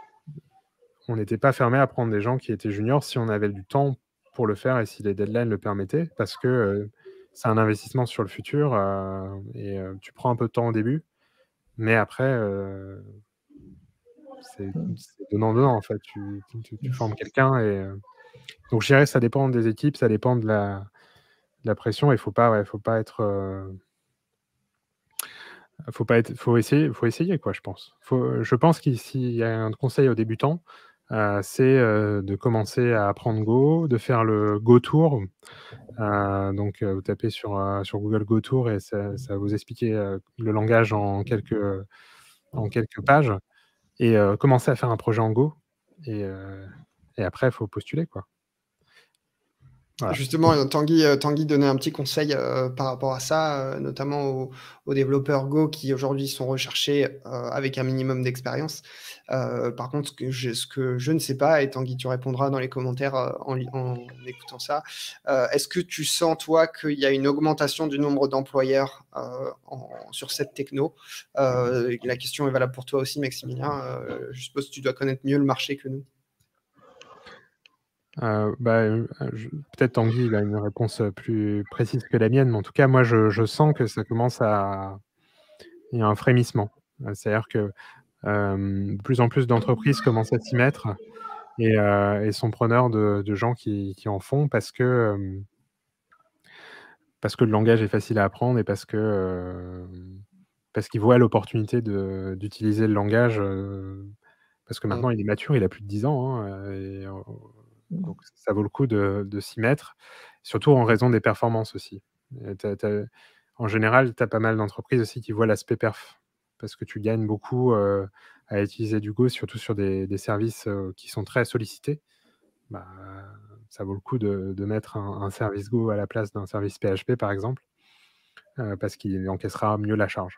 on n'était pas fermé à prendre des gens qui étaient juniors si on avait du temps pour le faire et si les deadlines le permettaient, parce que euh, c'est un investissement sur le futur euh, et euh, tu prends un peu de temps au début, mais après, euh, c'est donnant-donnant, en fait. Tu, tu, tu formes quelqu'un et... Euh... Donc, je dirais que ça dépend des équipes, ça dépend de la, de la pression. Il ne faut pas, ouais, faut pas être... Euh... Faut pas être, faut essayer, faut essayer quoi, je pense. Faut, je pense qu'ici il y a un conseil aux débutants, euh, c'est euh, de commencer à apprendre Go, de faire le Go Tour. Euh, donc euh, vous tapez sur euh, sur Google Go Tour et ça, ça va vous expliquer euh, le langage en quelques en quelques pages et euh, commencer à faire un projet en Go et euh, et après il faut postuler quoi. Voilà. Justement, Tanguy, Tanguy donnait un petit conseil euh, par rapport à ça, euh, notamment aux, aux développeurs Go qui aujourd'hui sont recherchés euh, avec un minimum d'expérience. Euh, par contre, ce que, je, ce que je ne sais pas, et Tanguy, tu répondras dans les commentaires euh, en, en écoutant ça, euh, est-ce que tu sens, toi, qu'il y a une augmentation du nombre d'employeurs euh, en, sur cette techno euh, La question est valable pour toi aussi, Maximilien. Euh, je suppose que tu dois connaître mieux le marché que nous. Euh, bah, peut-être Tanguy il a une réponse plus précise que la mienne, mais en tout cas, moi, je, je sens que ça commence à... Il y a un frémissement. C'est-à-dire que euh, de plus en plus d'entreprises commencent à s'y mettre et, euh, et sont preneurs de, de gens qui, qui en font parce que, euh, parce que le langage est facile à apprendre et parce que euh, parce qu'ils voient l'opportunité d'utiliser le langage euh, parce que maintenant, il est mature, il a plus de dix ans, hein, et, euh, donc ça vaut le coup de, de s'y mettre, surtout en raison des performances aussi. T'as, t'as, en général, tu as pas mal d'entreprises aussi qui voient l'aspect perf, parce que tu gagnes beaucoup euh, à utiliser du Go, surtout sur des, des services euh, qui sont très sollicités. Bah, ça vaut le coup de, de mettre un, un service Go à la place d'un service P H P, par exemple, euh, parce qu'il encaissera mieux la charge.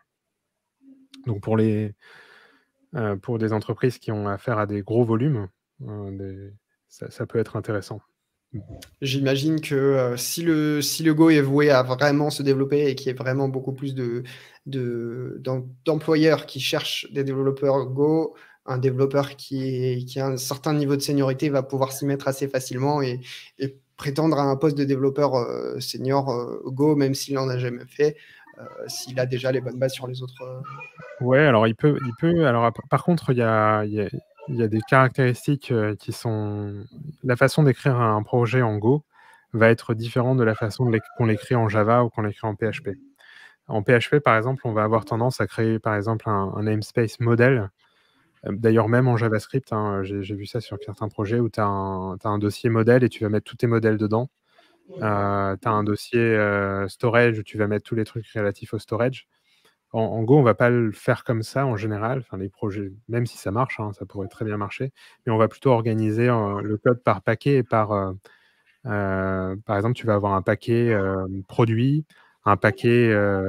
Donc pour, les, euh, pour des entreprises qui ont affaire à des gros volumes, euh, des, ça, ça peut être intéressant. J'imagine que euh, si, le, si le Go est voué à vraiment se développer et qu'il y ait vraiment beaucoup plus de, de, d'employeurs qui cherchent des développeurs Go, un développeur qui, est, qui a un certain niveau de seniorité va pouvoir s'y mettre assez facilement et, et prétendre à un poste de développeur euh, senior euh, Go, même s'il n'en a jamais fait, euh, s'il a déjà les bonnes bases sur les autres. Euh... Ouais, alors il peut, il peut. Alors par contre, il y a, y a il y a des caractéristiques qui sont... La façon d'écrire un projet en Go va être différente de la façon qu'on l'écrit en Java ou qu'on l'écrit en P H P. En P H P, par exemple, on va avoir tendance à créer, par exemple, un, un namespace modèle. D'ailleurs, même en JavaScript, hein, j'ai vu ça sur certains projets où tu as un, t'as un dossier modèle et tu vas mettre tous tes modèles dedans. Euh, tu as un dossier euh, storage où tu vas mettre tous les trucs relatifs au storage. En, en Go, on ne va pas le faire comme ça en général. Enfin, les projets, même si ça marche, hein, ça pourrait très bien marcher, mais on va plutôt organiser euh, le code par paquet et par, euh, euh, par exemple, tu vas avoir un paquet euh, produit, un paquet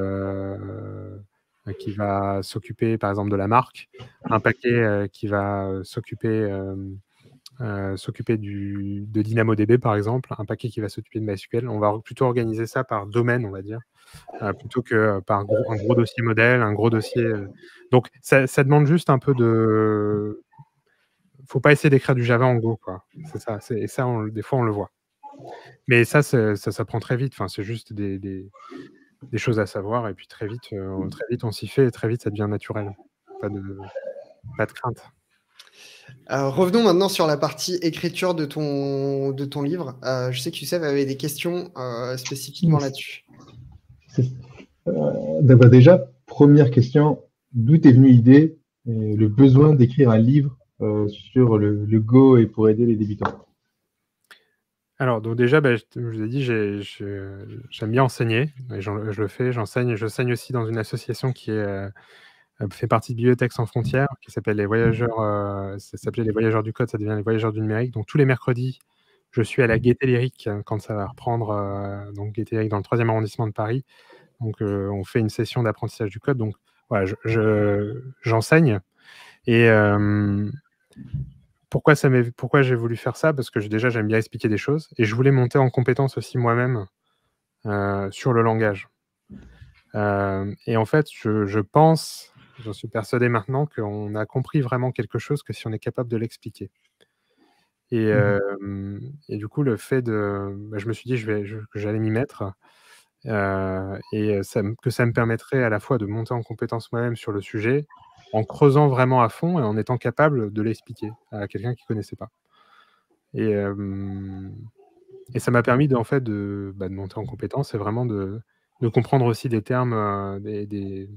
euh, qui va s'occuper, par exemple, de la marque, un paquet euh, qui va s'occuper euh, euh, s'occuper du, de DynamoDB, par exemple, un paquet qui va s'occuper de MySQL. On va plutôt organiser ça par domaine, on va dire. Euh, plutôt que par gros, un gros dossier modèle, un gros dossier... Euh... Donc, ça, ça demande juste un peu de... Faut pas essayer d'écrire du Java en Go, quoi. C'est ça. Et ça, on, des fois, on le voit. Mais ça, ça s'apprend très vite. Enfin, c'est juste des, des, des choses à savoir. Et puis, très vite, euh, très vite on s'y fait et très vite, ça devient naturel. Pas de, pas de crainte. Euh, revenons maintenant sur la partie écriture de ton, de ton livre. Euh, je sais que Youssef avait des questions euh, spécifiquement là-dessus. Euh, bah déjà, première question, d'où est venue l'idée et le besoin d'écrire un livre euh, sur le, le Go et pour aider les débutants? Alors, donc déjà, bah, je, je vous ai dit, j'aime bien enseigner. Et je le fais, j'enseigne. Je saigne aussi dans une association qui est... Euh, fait partie de Bibliothèques sans frontières, qui s'appelle les Voyageurs, euh, ça s'appelait les Voyageurs du Code, ça devient les Voyageurs du numérique. Donc tous les mercredis, je suis à la Gaîté Lyrique quand ça va reprendre, euh, donc Gaîté Lyrique dans le troisième arrondissement de Paris. Donc euh, on fait une session d'apprentissage du code. Donc voilà, j'enseigne. Je, et euh, pourquoi, ça pourquoi j'ai voulu faire ça? Parce que déjà j'aime bien expliquer des choses et je voulais monter en compétence aussi moi-même euh, sur le langage. Euh, et en fait, je, je pense, j'en suis persuadé maintenant, qu'on a compris vraiment quelque chose que si on est capable de l'expliquer. Et, euh, mmh. et du coup, le fait de... Bah, je me suis dit je vais, je, que j'allais m'y mettre euh, et ça, que ça me permettrait à la fois de monter en compétence moi-même sur le sujet en creusant vraiment à fond et en étant capable de l'expliquer à quelqu'un qui ne connaissait pas. Et, euh, et ça m'a permis de, en fait, de, bah, de monter en compétence et vraiment de, de comprendre aussi des termes, euh, des, des,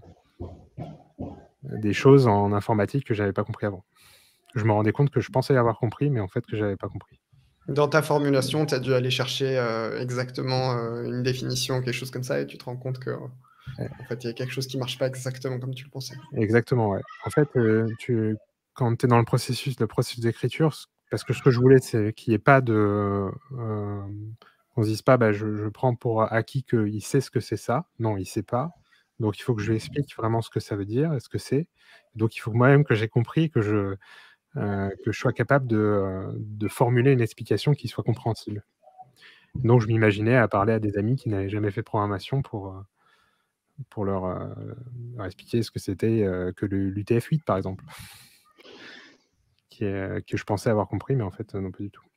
des choses en informatique que je n'avais pas compris avant. Je me rendais compte que je pensais avoir compris, mais en fait que je n'avais pas compris. Dans ta formulation, tu as dû aller chercher euh, exactement euh, une définition, quelque chose comme ça, et tu te rends compte que ouais. en fait, il y a quelque chose qui ne marche pas exactement comme tu le pensais. Exactement, ouais. En fait, euh, tu, quand tu es dans le processus, le processus d'écriture, parce que ce que je voulais, c'est qu'il n'y ait pas de... Euh, qu'on ne se dise pas, bah, je, je prends pour acquis qu'il sait ce que c'est ça. Non, il ne sait pas. Donc, il faut que je lui explique vraiment ce que ça veut dire et ce que c'est. Donc, il faut que moi-même que j'ai compris, que je, euh, que je sois capable de, de formuler une explication qui soit compréhensible. Donc, je m'imaginais à parler à des amis qui n'avaient jamais fait de programmation pour, pour leur, euh, leur expliquer ce que c'était euh, que l'U T F huit, par exemple, qui est, que je pensais avoir compris, mais en fait, non, pas du tout.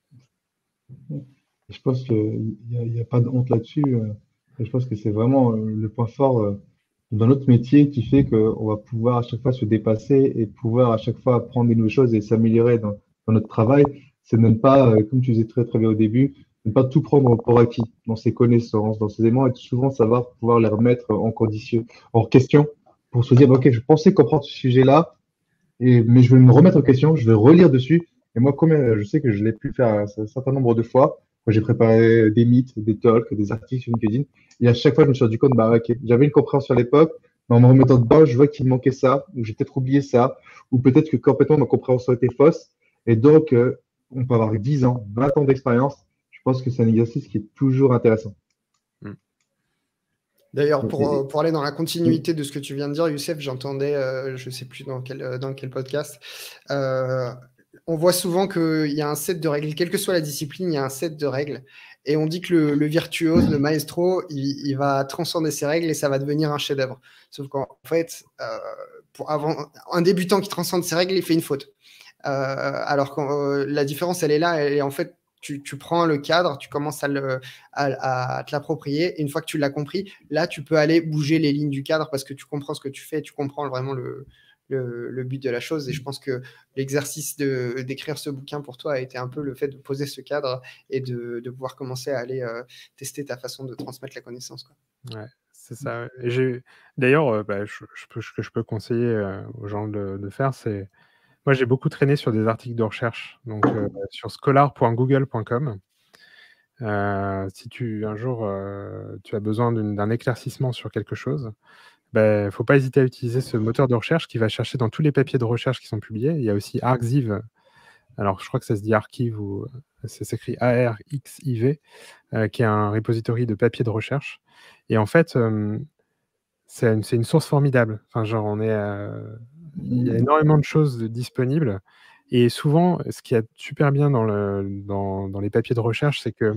Je pense qu'il n'y a, il y a pas de honte là-dessus. euh, et je pense que c'est vraiment euh, le point fort euh, dans notre métier qui fait qu'on va pouvoir à chaque fois se dépasser et pouvoir à chaque fois apprendre des nouvelles choses et s'améliorer dans, dans notre travail. C'est de ne pas, euh, comme tu disais très très bien au début, de ne pas tout prendre pour acquis dans ses connaissances, dans ses éléments et souvent savoir pouvoir les remettre en condition, en question pour se dire, OK, je pensais comprendre ce sujet-là, et, mais je vais me remettre en question, je vais relire dessus. Et moi, combien, je sais que je l'ai pu faire un, un certain nombre de fois quand j'ai préparé des mythes, des talks, des articles sur LinkedIn. Et à chaque fois, je me suis rendu compte, bah, ok, j'avais une compréhension à l'époque, mais en me remettant dedans, je vois qu'il me manquait ça, ou j'ai peut-être oublié ça, ou peut-être que complètement ma compréhension était fausse. Et donc, euh, on peut avoir dix ans, vingt ans d'expérience. Je pense que c'est un exercice qui est toujours intéressant. D'ailleurs, Et, pour, et- pour aller dans la oui. continuité de ce que tu viens de dire, Youssef, j'entendais, euh, je ne sais plus dans quel, dans quel podcast, euh, on voit souvent qu'il y a un set de règles, quelle que soit la discipline, il y a un set de règles. Et on dit que le, le virtuose, le maestro, il, il va transcender ces règles et ça va devenir un chef-d'œuvre. Sauf qu'en fait, euh, pour avant, un débutant qui transcende ces règles, il fait une faute. Euh, alors que euh, la différence, elle est là, elle est en fait, tu, tu prends le cadre, tu commences à, le, à, à te l'approprier, et une fois que tu l'as compris, là, tu peux aller bouger les lignes du cadre parce que tu comprends ce que tu fais, tu comprends vraiment le, le, le but de la chose. Et je pense que l'exercice de, d'écrire ce bouquin pour toi a été un peu le fait de poser ce cadre et de, de pouvoir commencer à aller euh, tester ta façon de transmettre la connaissance, quoi. Ouais, c'est ça. Et j'ai... D'ailleurs, euh, bah, je, je peux, ce que je peux conseiller euh, aux gens de, de faire, c'est... Moi, j'ai beaucoup traîné sur des articles de recherche, donc euh, sur scholar point google point com. Euh, si tu, un jour, euh, tu as besoin d'une- d'un éclaircissement sur quelque chose, il ne faut pas hésiter à utiliser ce moteur de recherche qui va chercher dans tous les papiers de recherche qui sont publiés. Il y a aussi Arxiv. Alors, je crois que ça se dit Archive ou ça s'écrit A R X I V, euh, qui est un repository de papiers de recherche. Et en fait, euh, c'est une, c'est une source formidable. Enfin, genre, on est, euh, il y a énormément de choses de- disponibles. Et souvent, ce qui est super bien dans, le, dans, dans les papiers de recherche, c'est que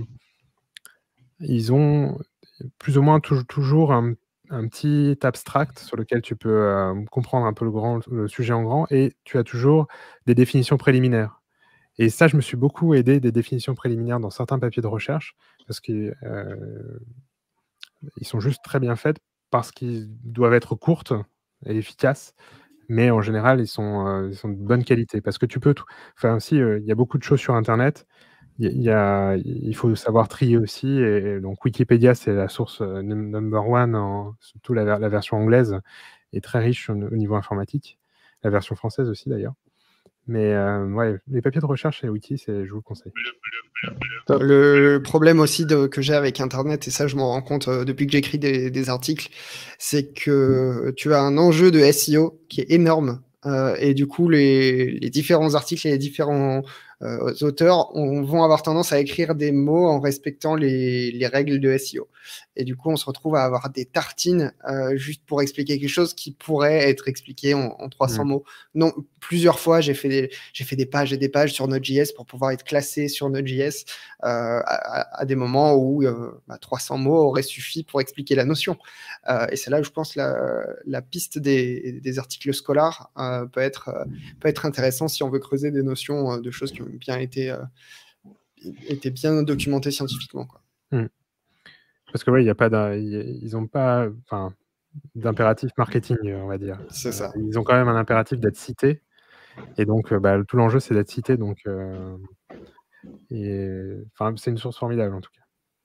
ils ont plus ou moins tou- toujours un, un petit abstract sur lequel tu peux euh, comprendre un peu le, grand, le sujet en grand, et tu as toujours des définitions préliminaires. Et ça, je me suis beaucoup aidé des définitions préliminaires dans certains papiers de recherche, parce qu'ils euh, sont juste très bien faits, parce qu'ils doivent être courtes et efficaces, mais en général, ils sont, euh, ils sont de bonne qualité. Parce que tu peux... tout- Enfin, aussi, euh, il y a beaucoup de choses sur Internet. Il y a, il faut savoir trier aussi. Et donc, Wikipédia, c'est la source euh, num- number one, en, surtout la, ver- la version anglaise, est très riche au, au niveau informatique. La version française aussi, d'ailleurs. Mais euh, ouais, les papiers de recherche et outils, c'est, je vous le conseille. Top. Le problème aussi de, que j'ai avec Internet, et ça je m'en rends compte euh, depuis que j'écris des, des articles, c'est que tu as un enjeu de S E O qui est énorme. Euh, et du coup, les, les différents articles et les différents euh, auteurs on, vont avoir tendance à écrire des mots en respectant les, les règles de S E O. Et du coup, on se retrouve à avoir des tartines euh, juste pour expliquer quelque chose qui pourrait être expliqué en, en trois cents Mmh. mots. Non, plusieurs fois, j'ai fait des, j'ai fait des pages et des pages sur Node.js pour pouvoir être classé sur Node.js euh, à, à des moments où euh, bah, trois cents mots auraient suffi pour expliquer la notion. Euh, et c'est là où je pense la, la piste des, des articles scolaires euh, peut, être, euh, peut être intéressant si on veut creuser des notions euh, de choses qui ont bien été, euh, été bien documentées scientifiquement, quoi. Mmh. Parce que ouais, il y a pas d'un- y a- ils ont pas, enfin, d'impératif marketing, on va dire. C'est Euh, ça. ils ont quand même un impératif d'être cités. Et donc, euh, bah, tout l'enjeu, c'est d'être cité. Donc, euh, et, enfin, c'est une source formidable, en tout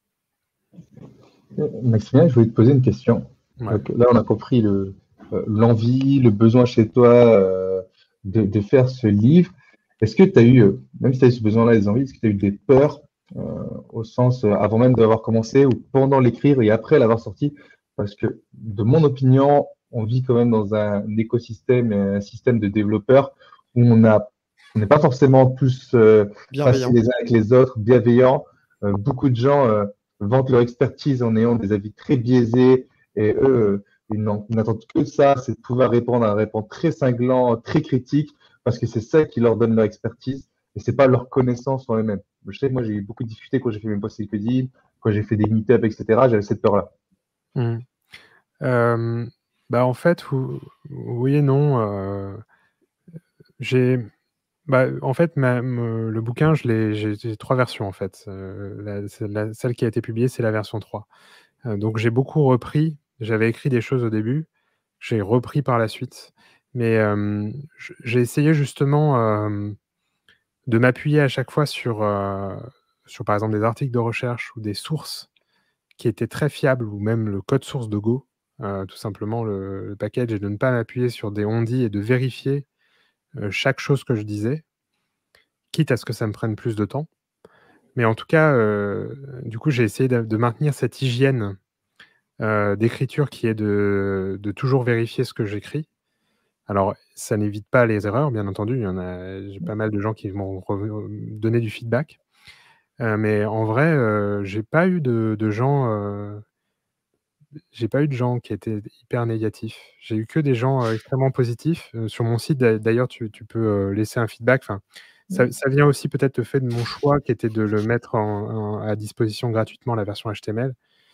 cas. Maximilien, je voulais te poser une question. Ouais. Donc, là, on a compris le, euh, l'envie, le besoin chez toi euh, de, de faire ce livre. Est-ce que tu as eu, euh, même si tu as eu ce besoin-là, des envies, est-ce que tu as eu des peurs euh, au sens euh, avant même d'avoir commencé ou pendant l'écrire et après l'avoir sorti? Parce que, de mon opinion, on vit quand même dans un écosystème, et un système de développeurs où on a, on n'est pas forcément tous euh, Bienveillant. faciles les uns avec les autres, bienveillants. Euh, beaucoup de gens euh, vantent leur expertise en ayant des avis très biaisés et eux, ils n'en- ils n'attendent que ça, c'est de pouvoir répondre à un réponse très cinglant, très critique, parce que c'est ça qui leur donne leur expertise et c'est pas leur connaissance en eux-mêmes. Je sais que moi, j'ai eu beaucoup de difficultés quand j'ai fait mes posts LinkedIn, quand j'ai fait des meet-ups, et cetera. J'avais cette peur-là. Mmh. Euh, bah, en fait, ou- oui et non. euh, j'ai, bah, en fait, ma- me- le bouquin, je l'ai, j'ai j'ai trois versions, en fait. Euh, la- c'est la- celle qui a été publiée, c'est la version trois. Euh, donc, j'ai beaucoup repris. J'avais écrit des choses au début. J'ai repris par la suite. Mais euh, j- j'ai essayé justement euh, de m'appuyer à chaque fois sur, euh, sur, par exemple, des articles de recherche ou des sources qui étaient très fiables, ou même le code source de Go, euh, tout simplement le, le package, et de ne pas m'appuyer sur des on-dit et de vérifier euh, chaque chose que je disais, quitte à ce que ça me prenne plus de temps. Mais en tout cas, euh, du coup, j'ai essayé de, de maintenir cette hygiène euh, d'écriture qui est de, de toujours vérifier ce que j'écris. Alors, ça n'évite pas les erreurs, bien entendu. Il y en a, j'ai pas mal de gens qui m'ont re- donné du feedback. Euh, mais en vrai, euh, j'ai pas eu de, de gens, euh, j'ai pas eu de gens qui étaient hyper négatifs. J'ai eu que des gens euh, extrêmement positifs. Euh, sur mon site, d'a- d'ailleurs, tu, tu peux euh, laisser un feedback. Enfin, ça, ça vient aussi peut-être le fait de mon choix, qui était de le mettre en- en- à disposition gratuitement, la version H T M L.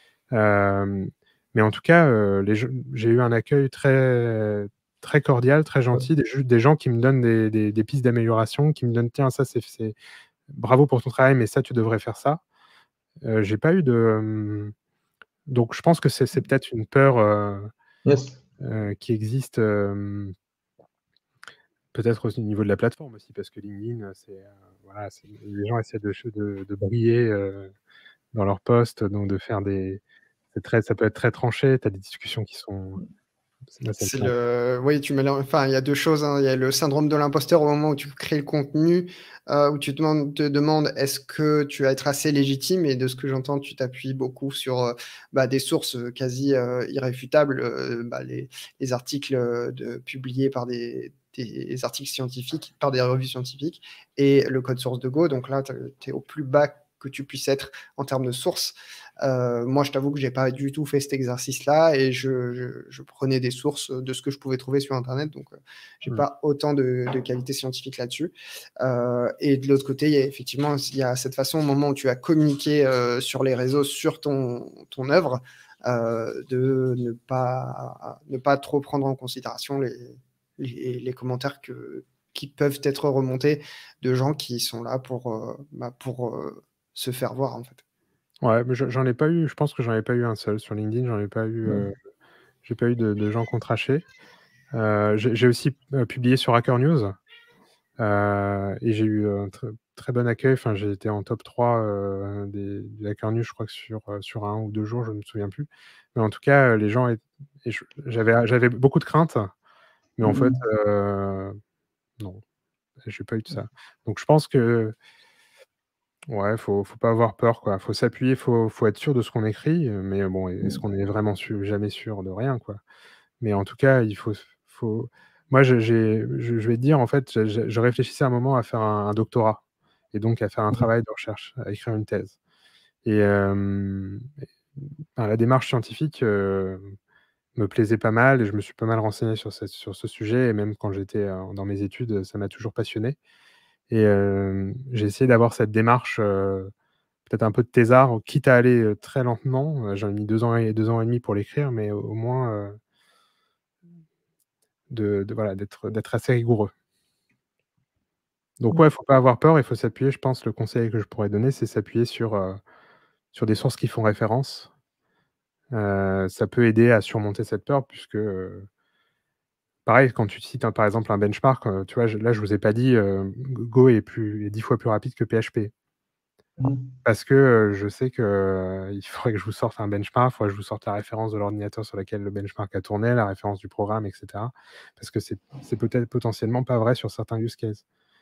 Euh, mais en tout cas, euh, les gens- j'ai eu un accueil très, très cordial, très gentil, des, ju- des gens qui me donnent des, des- des pistes d'amélioration, qui me donnent, tiens, ça, c'est, c'est- bravo pour ton travail, mais ça, tu devrais faire ça. Euh, j'ai pas eu de. euh, Donc, je pense que c'est c'est peut-être une peur euh, Yes. euh, qui existe, euh, peut-être au niveau de la plateforme aussi, parce que LinkedIn, c'est, euh, voilà, c'est- les gens essaient de, de, de briller euh, dans leur poste, donc de faire des. C'est très, ça peut être très tranché, tu as des discussions qui sont. Là, c'est le C'est cas. le, oui, tu mélanges. Enfin, il y a deux choses, hein. Il y a le syndrome de l'imposteur au moment où tu crées le contenu, euh, où tu te demandes, te demandes est-ce que tu vas être assez légitime. Et de ce que j'entends, tu t'appuies beaucoup sur euh, bah, des sources euh, quasi euh, irréfutables, euh, bah, les, les articles euh, de, publiés par des, des articles scientifiques, par des revues scientifiques, et le code source de Go. Donc là, tu es au plus bas que tu puisses être en termes de sources. Euh, moi, je t'avoue que j'ai pas du tout fait cet exercice-là et je, je, je, prenais des sources de ce que je pouvais trouver sur Internet. Donc, euh, j'ai Mm. pas autant de, de qualité scientifique là-dessus. Euh, et de l'autre côté, il y a effectivement, il y a cette façon, au moment où tu as communiqué euh, sur les réseaux, sur ton, ton œuvre, euh, de ne pas, ne pas trop prendre en considération les, les, les commentaires que, qui peuvent être remontés de gens qui sont là pour, euh, bah, pour euh, se faire voir, en fait. Ouais, mais je- j'en ai pas eu, je pense que j'en ai pas eu un seul sur LinkedIn, j'en ai pas eu, euh, j'ai pas eu de, de gens contrachés. Euh, j'ai j'ai aussi euh, publié sur Hacker News euh, et j'ai eu un tr- très bon accueil. Enfin, j'ai été en top trois euh, des, du Hacker News, je crois que sur, euh, sur un ou deux jours, je ne me souviens plus. Mais en tout cas, euh, les gens, et, et je- j'avais j'avais beaucoup de craintes, mais en fait, euh, non, j'ai pas eu de ça. Donc je pense que ouais, faut, faut pas avoir peur, quoi. Faut s'appuyer, faut, faut être sûr de ce qu'on écrit, euh, mais bon, est-ce qu'on est vraiment sûr, jamais sûr de rien, quoi. Mais en tout cas, il faut, faut... Moi, je, j'ai, je, je vais te dire, en fait, je, je- je réfléchissais à un moment à faire un, un doctorat, et donc à faire un travail de recherche, à écrire une thèse. Et euh, enfin, la démarche scientifique euh, me plaisait pas mal, et je me suis pas mal renseigné sur ce, sur ce sujet, et même quand j'étais euh, dans mes études, ça m'a toujours passionné. Et euh, j'ai essayé d'avoir cette démarche, euh, peut-être un peu de thésard, quitte à aller euh, très lentement. Euh, J'en ai mis deux ans et deux ans et demi pour l'écrire, mais au, au moins euh, de, de- voilà, d'être d'être assez rigoureux. Donc ouais, il faut pas avoir peur, il faut s'appuyer. Je pense le conseil que je pourrais donner, c'est s'appuyer sur euh, sur des sources qui font référence. euh, ça peut aider à surmonter cette peur, puisque, euh, pareil, quand tu cites, hein, par exemple, un benchmark, euh, tu vois, je- là, je vous ai pas dit, euh, Go est, plus, est dix fois plus rapide que P H P. Mhm. Parce que euh, je sais qu'il euh, faudrait que je vous sorte un benchmark, il faudrait que je vous sorte la référence de l'ordinateur sur lequel le benchmark a tourné, la référence du programme, et cetera. Parce que c'est c'est peut-être potentiellement pas vrai sur certains use cases.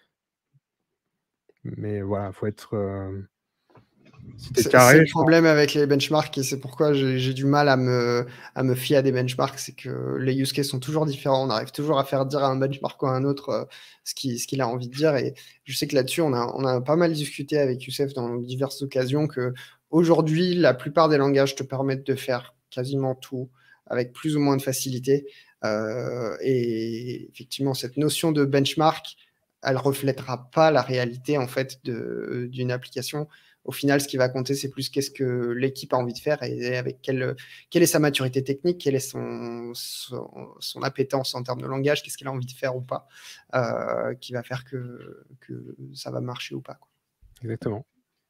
Mais voilà, il faut être... euh, si tu es C'est c'est carré, le je pense... problème avec les benchmarks et c'est pourquoi j'ai j'ai du mal à me, à me fier à des benchmarks. C'est que les use cases sont toujours différents. On arrive toujours à faire dire à un benchmark ou à un autre euh, ce qu'il ce qu'il a envie de dire. Et je sais que là-dessus, on a, on a pas mal discuté avec Youssef dans diverses occasions que aujourd'hui, la plupart des langages te permettent de faire quasiment tout avec plus ou moins de facilité. Euh, et effectivement, cette notion de benchmark, elle reflètera pas la réalité en fait de- d'une application. Au final, ce qui va compter, c'est plus qu'est-ce que l'équipe a envie de faire et avec quelle, quelle est sa maturité technique, quelle est son, son, son appétence en termes de langage, qu'est-ce qu'il a envie de faire ou pas, euh, qui va faire que, que ça va marcher ou pas, quoi. Exactement.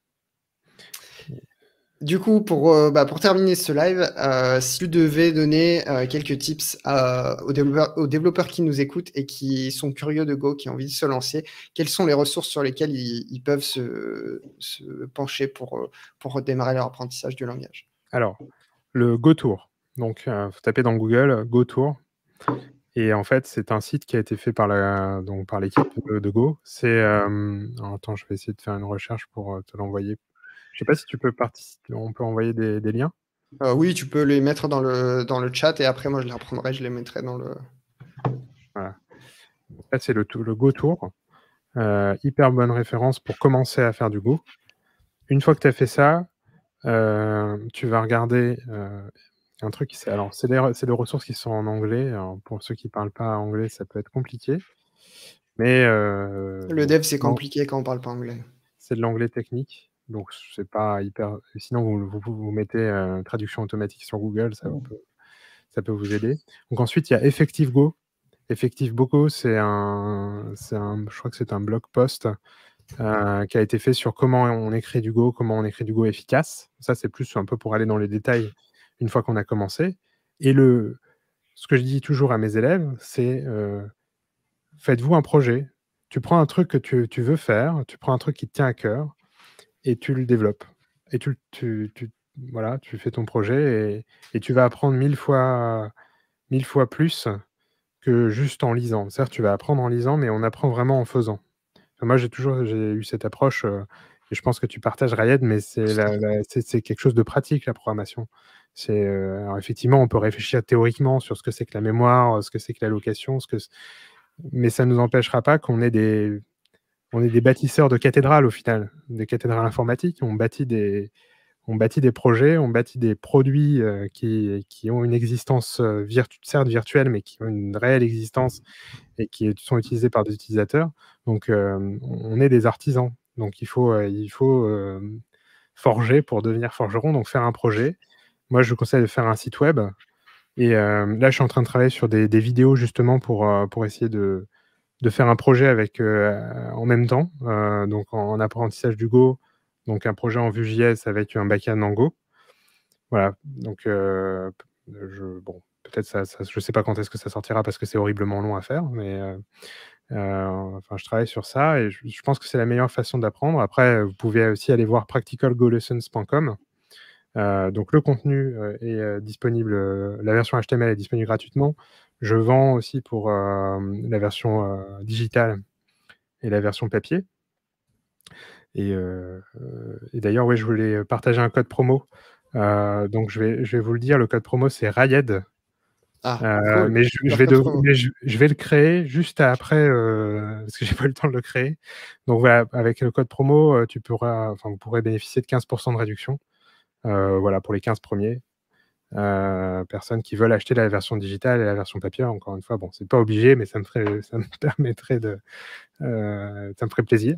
Du coup, pour, euh, bah, pour terminer ce live, euh, si tu devais donner euh, quelques tips euh, aux, développeurs, aux développeurs qui nous écoutent et qui sont curieux de Go, qui ont envie de se lancer, quelles sont les ressources sur lesquelles ils, ils peuvent se, se pencher pour, euh, pour démarrer leur apprentissage du langage? Alors, le GoTour. Donc, euh, vous tapez dans Google euh, GoTour. Et en fait, c'est un site qui a été fait par la, donc par l'équipe de, de Go. C'est, euh, alors, attends, je vais essayer de faire une recherche pour euh, te l'envoyer. Je sais pas si tu peux participer, on peut envoyer des, des liens. Euh, oui, tu peux les mettre dans le, dans le chat et après, moi, je les reprendrai, je les mettrai dans le. Voilà. Là, c'est le, le GoTour. Euh, hyper bonne référence pour commencer à faire du Go. Une fois que tu as fait ça, euh, tu vas regarder euh, un truc qui c'est alors c'est des, c'est des ressources qui sont en anglais. Alors, pour ceux qui parlent pas anglais, ça peut être compliqué, mais euh, Le bon, dev, c'est non, compliqué quand on parle pas anglais. c'est de l'anglais technique, donc c'est pas hyper. Sinon, vous, vous, vous mettez euh, traduction automatique sur Google, ça peut, ça peut vous aider. Donc ensuite, il y a EffectiveGo. EffectiveGo, c'est un, c'est un, je crois que c'est un blog post euh, qui a été fait sur comment on écrit du Go, comment on écrit du Go efficace. Ça, c'est plus un peu pour aller dans les détails une fois qu'on a commencé. Et le, ce que je dis toujours à mes élèves, c'est euh, faites-vous un projet. Tu prends un truc que tu, tu veux faire, tu prends un truc qui te tient à cœur et tu le développes. Et tu, tu, tu, voilà, tu fais ton projet et, et tu vas apprendre mille fois, mille fois plus que juste en lisant. Certes, tu vas apprendre en lisant, mais on apprend vraiment en faisant. Moi, j'ai toujours j'ai eu cette approche, euh, et je pense que tu partages, Rayed, mais c'est la- la- c'est c'est quelque chose de pratique, la programmation. C'est, euh, alors effectivement, on peut réfléchir théoriquement sur ce que c'est que la mémoire, ce que c'est que l'allocation, ce que c- mais ça ne nous empêchera pas qu'on ait des, on est des bâtisseurs de cathédrales au final, des cathédrales informatiques. On bâtit des, on bâtit des projets, on bâtit des produits euh, qui, qui ont une existence euh, virtu- certes virtuelle, mais qui ont une réelle existence et qui est- sont utilisés par des utilisateurs. Donc, euh, on est des artisans. Donc, il faut, euh, il faut euh, forger pour devenir forgeron, donc faire un projet. Moi, je vous conseille de faire un site web. Et euh, là, je suis en train de travailler sur des, des vidéos justement pour, euh, pour essayer de, de faire un projet avec, euh, en même temps, euh, donc en, en apprentissage du Go, donc un projet en Vue.js avec un backend en Go. Voilà, donc euh, je, bon, peut-être ça, ça, je sais pas quand est-ce que ça sortira parce que c'est horriblement long à faire, mais euh, euh, enfin, je travaille sur ça et je, je pense que c'est la meilleure façon d'apprendre. Après, vous pouvez aussi aller voir practical go lessons point com. Euh, donc le contenu euh, est euh, disponible, euh, la version H T M L est disponible gratuitement. Je vends aussi pour euh, la version euh, digitale et la version papier. Et, euh, euh, et d'ailleurs, ouais, je voulais partager un code promo. Euh, donc je vais, je vais vous le dire, le code promo c'est Rayed. Ah, Euh, cool. mais je, je Super vais code de- promo. mais je, je vais le créer juste après, euh, parce que j'ai pas eu le temps de le créer. Donc voilà, avec le code promo, euh, tu pourras, enfin, vous pourrez bénéficier de quinze pour cent de réduction. Euh, voilà, pour les quinze premiers euh, personnes qui veulent acheter la version digitale et la version papier. Encore une fois, bon, c'est pas obligé, mais ça me ferait, ça me permettrait de, euh, ça me ferait plaisir.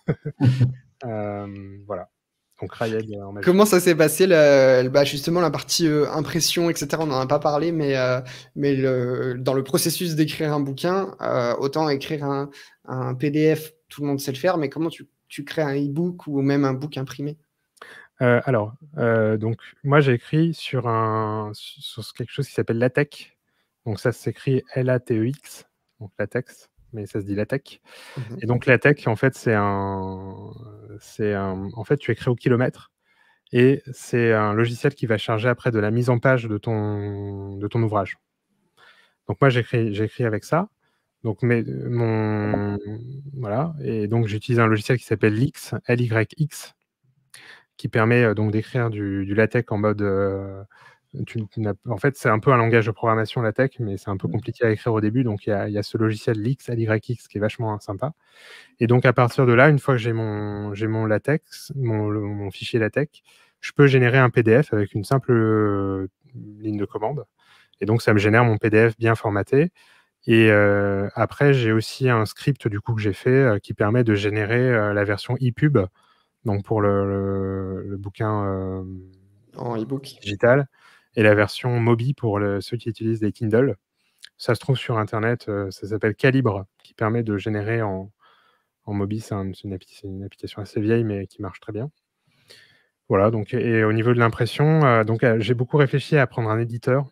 Euh, voilà. Donc Rayed en majuscule. Comment ça s'est passé, la- bah, justement, la partie euh, impression, et cetera. On n'en a pas parlé, mais, euh, mais le, dans le processus d'écrire un bouquin, euh, autant écrire un, un P D F, tout le monde sait le faire, mais comment tu, tu crées un e-book ou même un book imprimé? Euh, alors, euh, donc, moi, j'ai écrit sur, un, sur quelque chose qui s'appelle LaTeX. Donc, ça s'écrit L A T E X, donc LaTeX, mais ça se dit LaTeX. Mhm. Et donc, LaTeX, en fait, c'est un, c'est un... En fait, tu écris au kilomètre. Et c'est un logiciel qui va charger après de la mise en page de ton, de ton ouvrage. Donc, moi, j'ai écrit, j'ai écrit avec ça. Donc, mais, mon, voilà. Et donc, j'utilise un logiciel qui s'appelle Lix, L Y X, qui permet euh, donc d'écrire du, du LaTeX en mode... Euh, tu, tu en fait, c'est un peu un langage de programmation LaTeX, mais c'est un peu compliqué à écrire au début. Donc, il y a, il y a ce logiciel Lix, L Y X, qui est vachement sympa. Et donc, à partir de là, une fois que j'ai mon, j'ai mon LaTeX, mon, le, mon fichier LaTeX, je peux générer un P D F avec une simple euh, ligne de commande. Et donc, ça me génère mon P D F bien formaté. Et euh, après, j'ai aussi un script du coup que j'ai fait euh, qui permet de générer euh, la version EPUB, donc pour le, le, le bouquin euh, En e-book. digital, et la version Mobi pour le, ceux qui utilisent des Kindle. Ça se trouve sur Internet, euh, ça s'appelle Calibre, qui permet de générer en, en Mobi. C'est un, une, une application assez vieille, mais qui marche très bien. Voilà, donc, et au niveau de l'impression, euh, donc euh, j'ai beaucoup réfléchi à prendre un éditeur.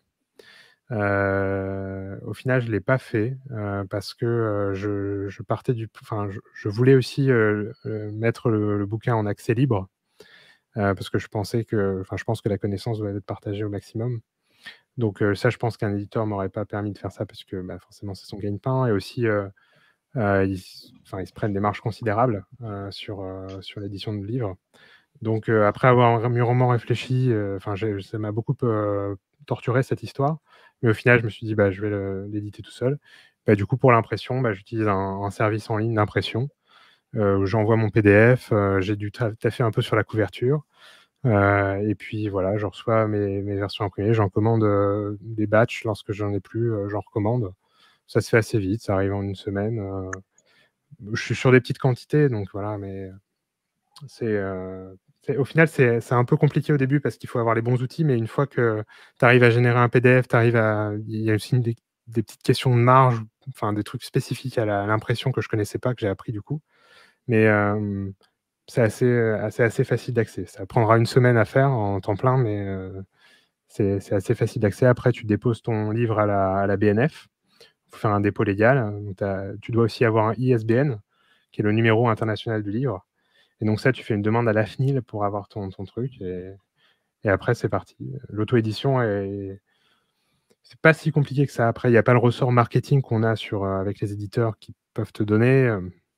Euh, au final, je ne l'ai pas fait euh, parce que euh, je, je partais du, enfin, je, je voulais aussi euh, euh, mettre le, le bouquin en accès libre euh, parce que je pensais que, enfin, je pense que la connaissance doit être partagée au maximum. Donc euh, ça, je pense qu'un éditeur m'aurait pas permis de faire ça parce que bah, forcément, c'est son gagne-pain et aussi, euh, euh, ils, enfin, ils se prennent des marges considérables euh, sur euh, sur l'édition de livres. Donc euh, après avoir mûrement réfléchi, enfin, euh, ça m'a beaucoup euh, torturé cette histoire. Mais au final, je me suis dit, bah, je vais l'éditer tout seul. Bah, du coup, pour l'impression, bah, j'utilise un, un service en ligne d'impression. Euh, J'envoie mon P D F, euh, j'ai dû taffer un peu sur la couverture. Euh, et puis voilà, je reçois mes, mes versions imprimées. J'en commande euh, des batchs lorsque j'en ai plus, euh, j'en recommande. Ça se fait assez vite, ça arrive en une semaine. Euh, je suis sur des petites quantités, donc voilà, mais c'est... Euh, au final, c'est un peu compliqué au début parce qu'il faut avoir les bons outils, mais une fois que tu arrives à générer un P D F, tu arrives à... il y a aussi des, des petites questions de marge, enfin des trucs spécifiques à l'impression que je connaissais pas, que j'ai appris du coup. Mais euh, c'est assez, assez, assez facile d'accès. Ça prendra une semaine à faire en temps plein, mais euh, c'est assez facile d'accès. Après, tu déposes ton livre à la, à la B N F. Il faut faire un dépôt légal. Donc, tu dois aussi avoir un I S B N, qui est le numéro international du livre. Et donc ça, tu fais une demande à l'A F N I L pour avoir ton, ton truc. Et, et après, c'est parti. L'auto-édition, est... c'est pas si compliqué que ça. Après, il n'y a pas le ressort marketing qu'on a sur, euh, avec les éditeurs qui peuvent te donner.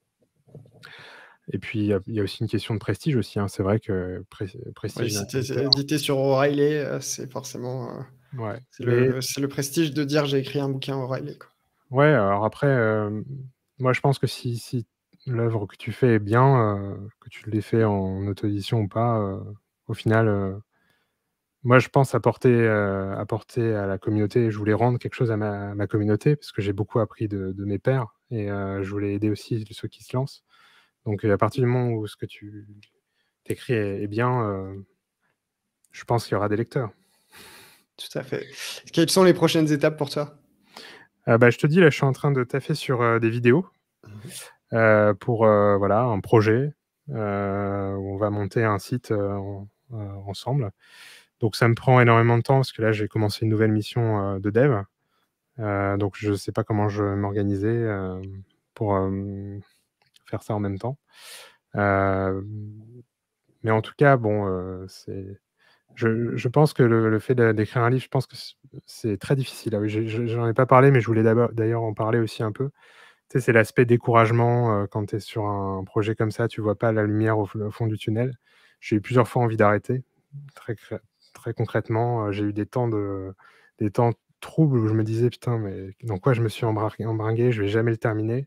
Et puis, il y, y a aussi une question de prestige aussi. Hein. C'est vrai que pré prestige... Oui, si tu es édité sur O'Reilly, c'est forcément... Euh, ouais. c'est Mais... le, le prestige de dire j'ai écrit un bouquin O'Reilly. Ouais, alors après, euh, moi, je pense que si... si l'œuvre que tu fais est bien, euh, que tu l'aies fait en auto-édition ou pas, euh, au final, euh, moi, je pense apporter, euh, apporter à la communauté. Je voulais rendre quelque chose à ma, à ma communauté parce que j'ai beaucoup appris de, de mes pairs et euh, je voulais aider aussi ceux qui se lancent. Donc, à partir du moment où ce que tu écris est, est bien, euh, je pense qu'il y aura des lecteurs. Tout à fait. Quelles sont les prochaines étapes pour toi? euh, bah, Je te dis, là, je suis en train de taffer sur euh, des vidéos. Euh, pour euh, voilà, un projet euh, où on va monter un site euh, en, euh, ensemble. Donc ça me prend énormément de temps parce que là j'ai commencé une nouvelle mission euh, de dev. Euh, donc je ne sais pas comment je vais m'organiser euh, pour euh, faire ça en même temps. Euh, mais en tout cas, bon, euh, c'est... Je, je pense que le, le fait d'écrire un livre, je pense que c'est très difficile. J'en ai pas parlé, mais je voulais d'ailleurs en parler aussi un peu. Tu sais, c'est l'aspect découragement euh, quand tu es sur un projet comme ça, tu vois pas la lumière au, au fond du tunnel. J'ai eu plusieurs fois envie d'arrêter. Très, très concrètement, euh, j'ai eu des temps, de, des temps troubles où je me disais, putain, mais dans quoi je me suis embringué, je vais jamais le terminer.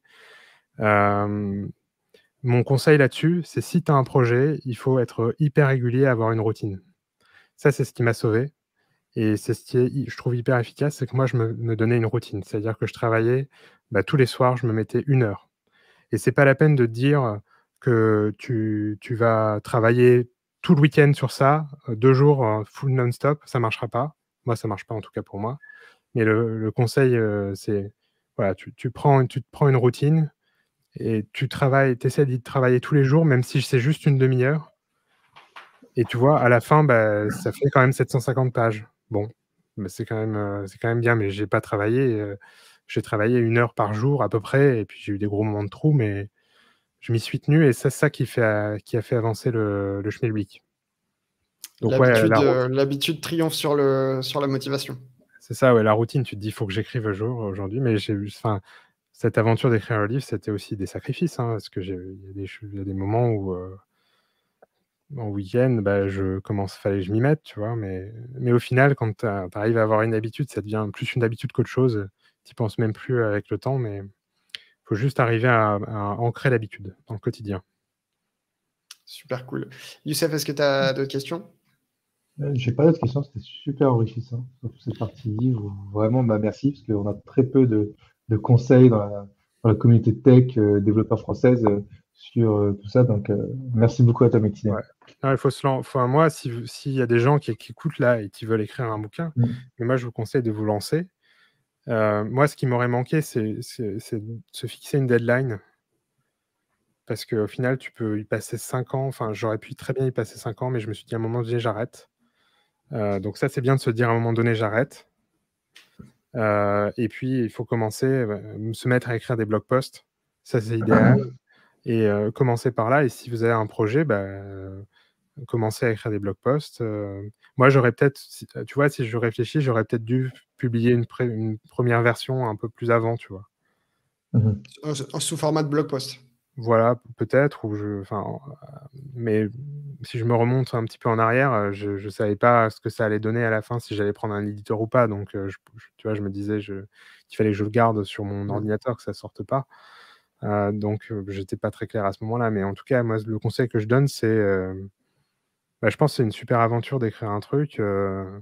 Euh, mon conseil là-dessus, c'est si tu as un projet, il faut être hyper régulier, avoir une routine. Ça, c'est ce qui m'a sauvé. Et c'est ce qui est, je trouve, hyper efficace, c'est que moi, je me, me donnais une routine. C'est-à-dire que je travaillais, bah, tous les soirs, je me mettais une heure. Et c'est pas la peine de te dire que tu, tu vas travailler tout le week-end sur ça, deux jours full non-stop, ça marchera pas. Moi, ça marche pas, en tout cas pour moi. Mais le, le conseil, euh, c'est, voilà, tu, tu, prends, tu te prends une routine et tu travailles, tu essaies d'y travailler tous les jours, même si c'est juste une demi-heure. Et tu vois, à la fin, bah, ça fait quand même sept cent cinquante pages. Bon, bah, c'est quand même, euh, c'est quand même bien, mais j'ai pas travaillé. euh, j'ai travaillé une heure par jour à peu près, et puis j'ai eu des gros moments de trou, mais je m'y suis tenu, et c'est ça qui, fait, euh, qui a fait avancer le, le Schmilblick. Donc ouais, L'habitude la, route- euh, l'habitude triomphe sur, le, sur la motivation. c'est ça, ouais, la routine, tu te dis, il faut que j'écrive un jour aujourd'hui, mais j'ai eu, enfin, cette aventure d'écrire un livre, c'était aussi des sacrifices, hein, parce que j'ai- il y, a des ch- il y a des moments où, euh, en week-end, bah, je commence, fallait que je m'y mette, tu vois, mais, mais au final, quand tu arrives à avoir une habitude, ça devient plus une habitude qu'autre chose. Tu penses même plus avec le temps, mais il faut juste arriver à, à ancrer l'habitude dans le quotidien. Super cool. Youssef, est-ce que tu as d'autres questions? Euh, J'ai pas d'autres questions, c'était super enrichissant, surtout cette partie livre. Vraiment, bah, merci, parce qu'on a très peu de, de conseils dans la, dans la communauté tech, euh, développeur française, euh, sur euh, tout ça. Donc, euh, merci beaucoup à toi, Maxime. Ouais. Non, il faut se lan- enfin, moi, si- s'il y a des gens qui, qui écoutent là et qui veulent écrire un bouquin, Mm. mais moi, je vous conseille de vous lancer. Euh, moi, ce qui m'aurait manqué, c'est c'est- c'est de se fixer une deadline. Parce qu'au final, tu peux y passer cinq ans. Enfin, j'aurais pu très bien y passer cinq ans, mais je me suis dit à un moment donné, j'arrête. Euh, donc ça, c'est bien de se dire à un moment donné, j'arrête. Euh, et puis, il faut commencer, euh, se mettre à écrire des blog posts. Ça, c'est idéal. Et euh, commencer par là. Et si vous avez un projet, bah, euh, commencez à écrire des blog posts. Euh, moi, j'aurais peut-être, si- tu vois, si je réfléchis, j'aurais peut-être dû publier une, pré- une première version un peu plus avant, tu vois. Mhm. Euh, Sous format de blog post. Voilà, peut-être, ou je, enfin, euh, mais si je me remonte un petit peu en arrière, euh, je ne savais pas ce que ça allait donner à la fin, si j'allais prendre un éditeur ou pas. Donc, euh, je, je- tu vois, je me disais je, qu'il fallait que je le garde sur mon Mm. ordinateur, que ça sorte pas. Euh, donc, euh, j'étais pas très clair à ce moment-là. Mais en tout cas, moi, le conseil que je donne, c'est, euh, bah, je pense que c'est une super aventure d'écrire un truc. euh,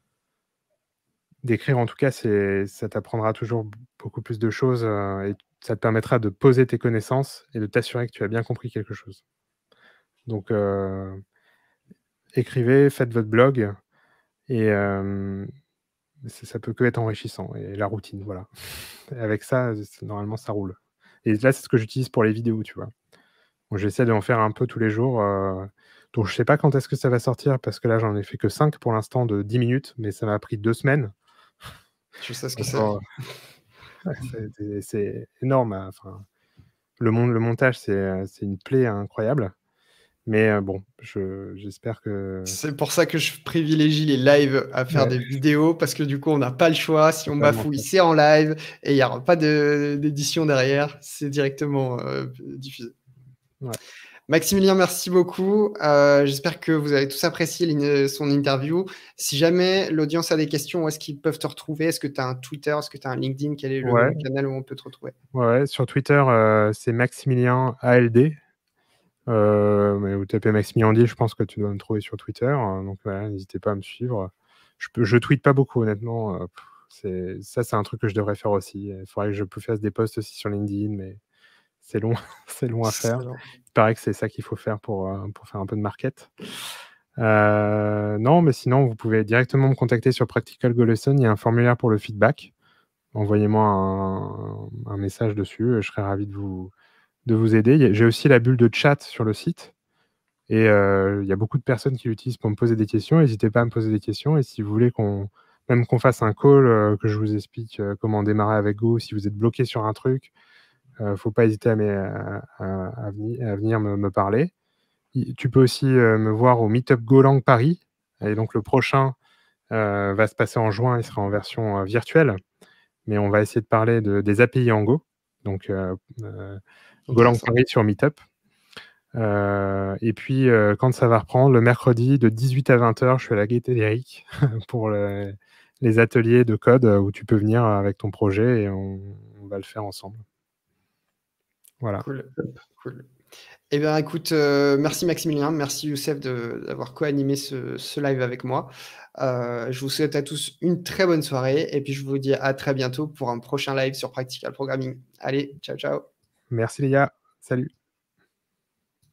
d'écrire, en tout cas, c'est, ça t'apprendra toujours beaucoup plus de choses, euh, et ça te permettra de poser tes connaissances et de t'assurer que tu as bien compris quelque chose. Donc, euh, écrivez, faites votre blog, et euh, ça, ça peut que être enrichissant. Et la routine, voilà. Et avec ça, c'est- normalement, ça roule. Et là, c'est ce que j'utilise pour les vidéos, tu vois. Bon, j'essaie d'en faire un peu tous les jours. Euh, donc, je sais pas quand est-ce que ça va sortir, parce que là, j'en ai fait que cinq pour l'instant de dix minutes, mais ça m'a pris deux semaines. Je sais ce que c'est. Encore, ouais, c'est c'est énorme, hein. Enfin, le, mon- le montage, c'est c'est une plaie incroyable. Mais euh, bon, je- j'espère que... C'est pour ça que je privilégie les lives à faire Ouais, des vidéos, parce que du coup, on n'a pas le choix. Si on totalement. bafouille, c'est en live et il n'y aura pas de- d'édition derrière. C'est directement euh, diffusé. Ouais. Maximilien, merci beaucoup. Euh, J'espère que vous avez tous apprécié l'in- son interview. Si jamais l'audience a des questions, où est-ce qu'ils peuvent te retrouver? Est-ce que tu as un Twitter? Est-ce que tu as un LinkedIn? Quel est le Ouais, canal où on peut te retrouver? ouais, ouais. Sur Twitter, euh, c'est Maximilien A L D. Euh, mais vous tapez Maximilien Andy, je pense que tu dois me trouver sur Twitter. euh, donc voilà, n'hésitez pas à me suivre. Je peux, je tweete pas beaucoup, honnêtement. euh, pff, c'est, ça, c'est un truc que je devrais faire aussi. Il faudrait que je fasse des posts aussi sur LinkedIn, mais c'est long, c'est long à faire. Excellent. Il paraît que c'est ça qu'il faut faire pour, euh, pour faire un peu de market. Euh, non, mais sinon, vous pouvez directement me contacter sur Practical Go Lesson. Il y a un formulaire pour le feedback. Envoyez-moi un, un message dessus. Je serais ravi de vous, de vous aider. Il y a- J'ai aussi la bulle de chat sur le site. Et euh, il y a beaucoup de personnes qui l'utilisent pour me poser des questions. N'hésitez pas à me poser des questions. Et si vous voulez qu'on même qu'on fasse un call, euh, que je vous explique euh, comment démarrer avec Go, si vous êtes bloqué sur un truc, il ne faut pas hésiter à, me- à- à- à venir, à venir me, me parler. Il- Tu peux aussi euh, me voir au Meetup Golang Paris. Et donc le prochain euh, va se passer en juin. Il sera en version euh, virtuelle. Mais on va essayer de parler de, des A P I en Go. Donc euh, euh, Golang Intéressant. Paris sur Meetup. Euh, et puis, euh, quand ça va reprendre, le mercredi de dix-huit à vingt heures, je suis à la Gaîté d'Eric pour le- les ateliers de code où tu peux venir avec ton projet et on, on va le faire ensemble. Voilà. Cool. Cool. Eh bien, écoute, euh, merci Maximilien, merci Youssef de- d'avoir co-animé ce, ce live avec moi. Euh, je vous souhaite à tous une très bonne soirée et puis je vous dis à très bientôt pour un prochain live sur Practical Programming. Allez, ciao, ciao. Merci les gars. Salut.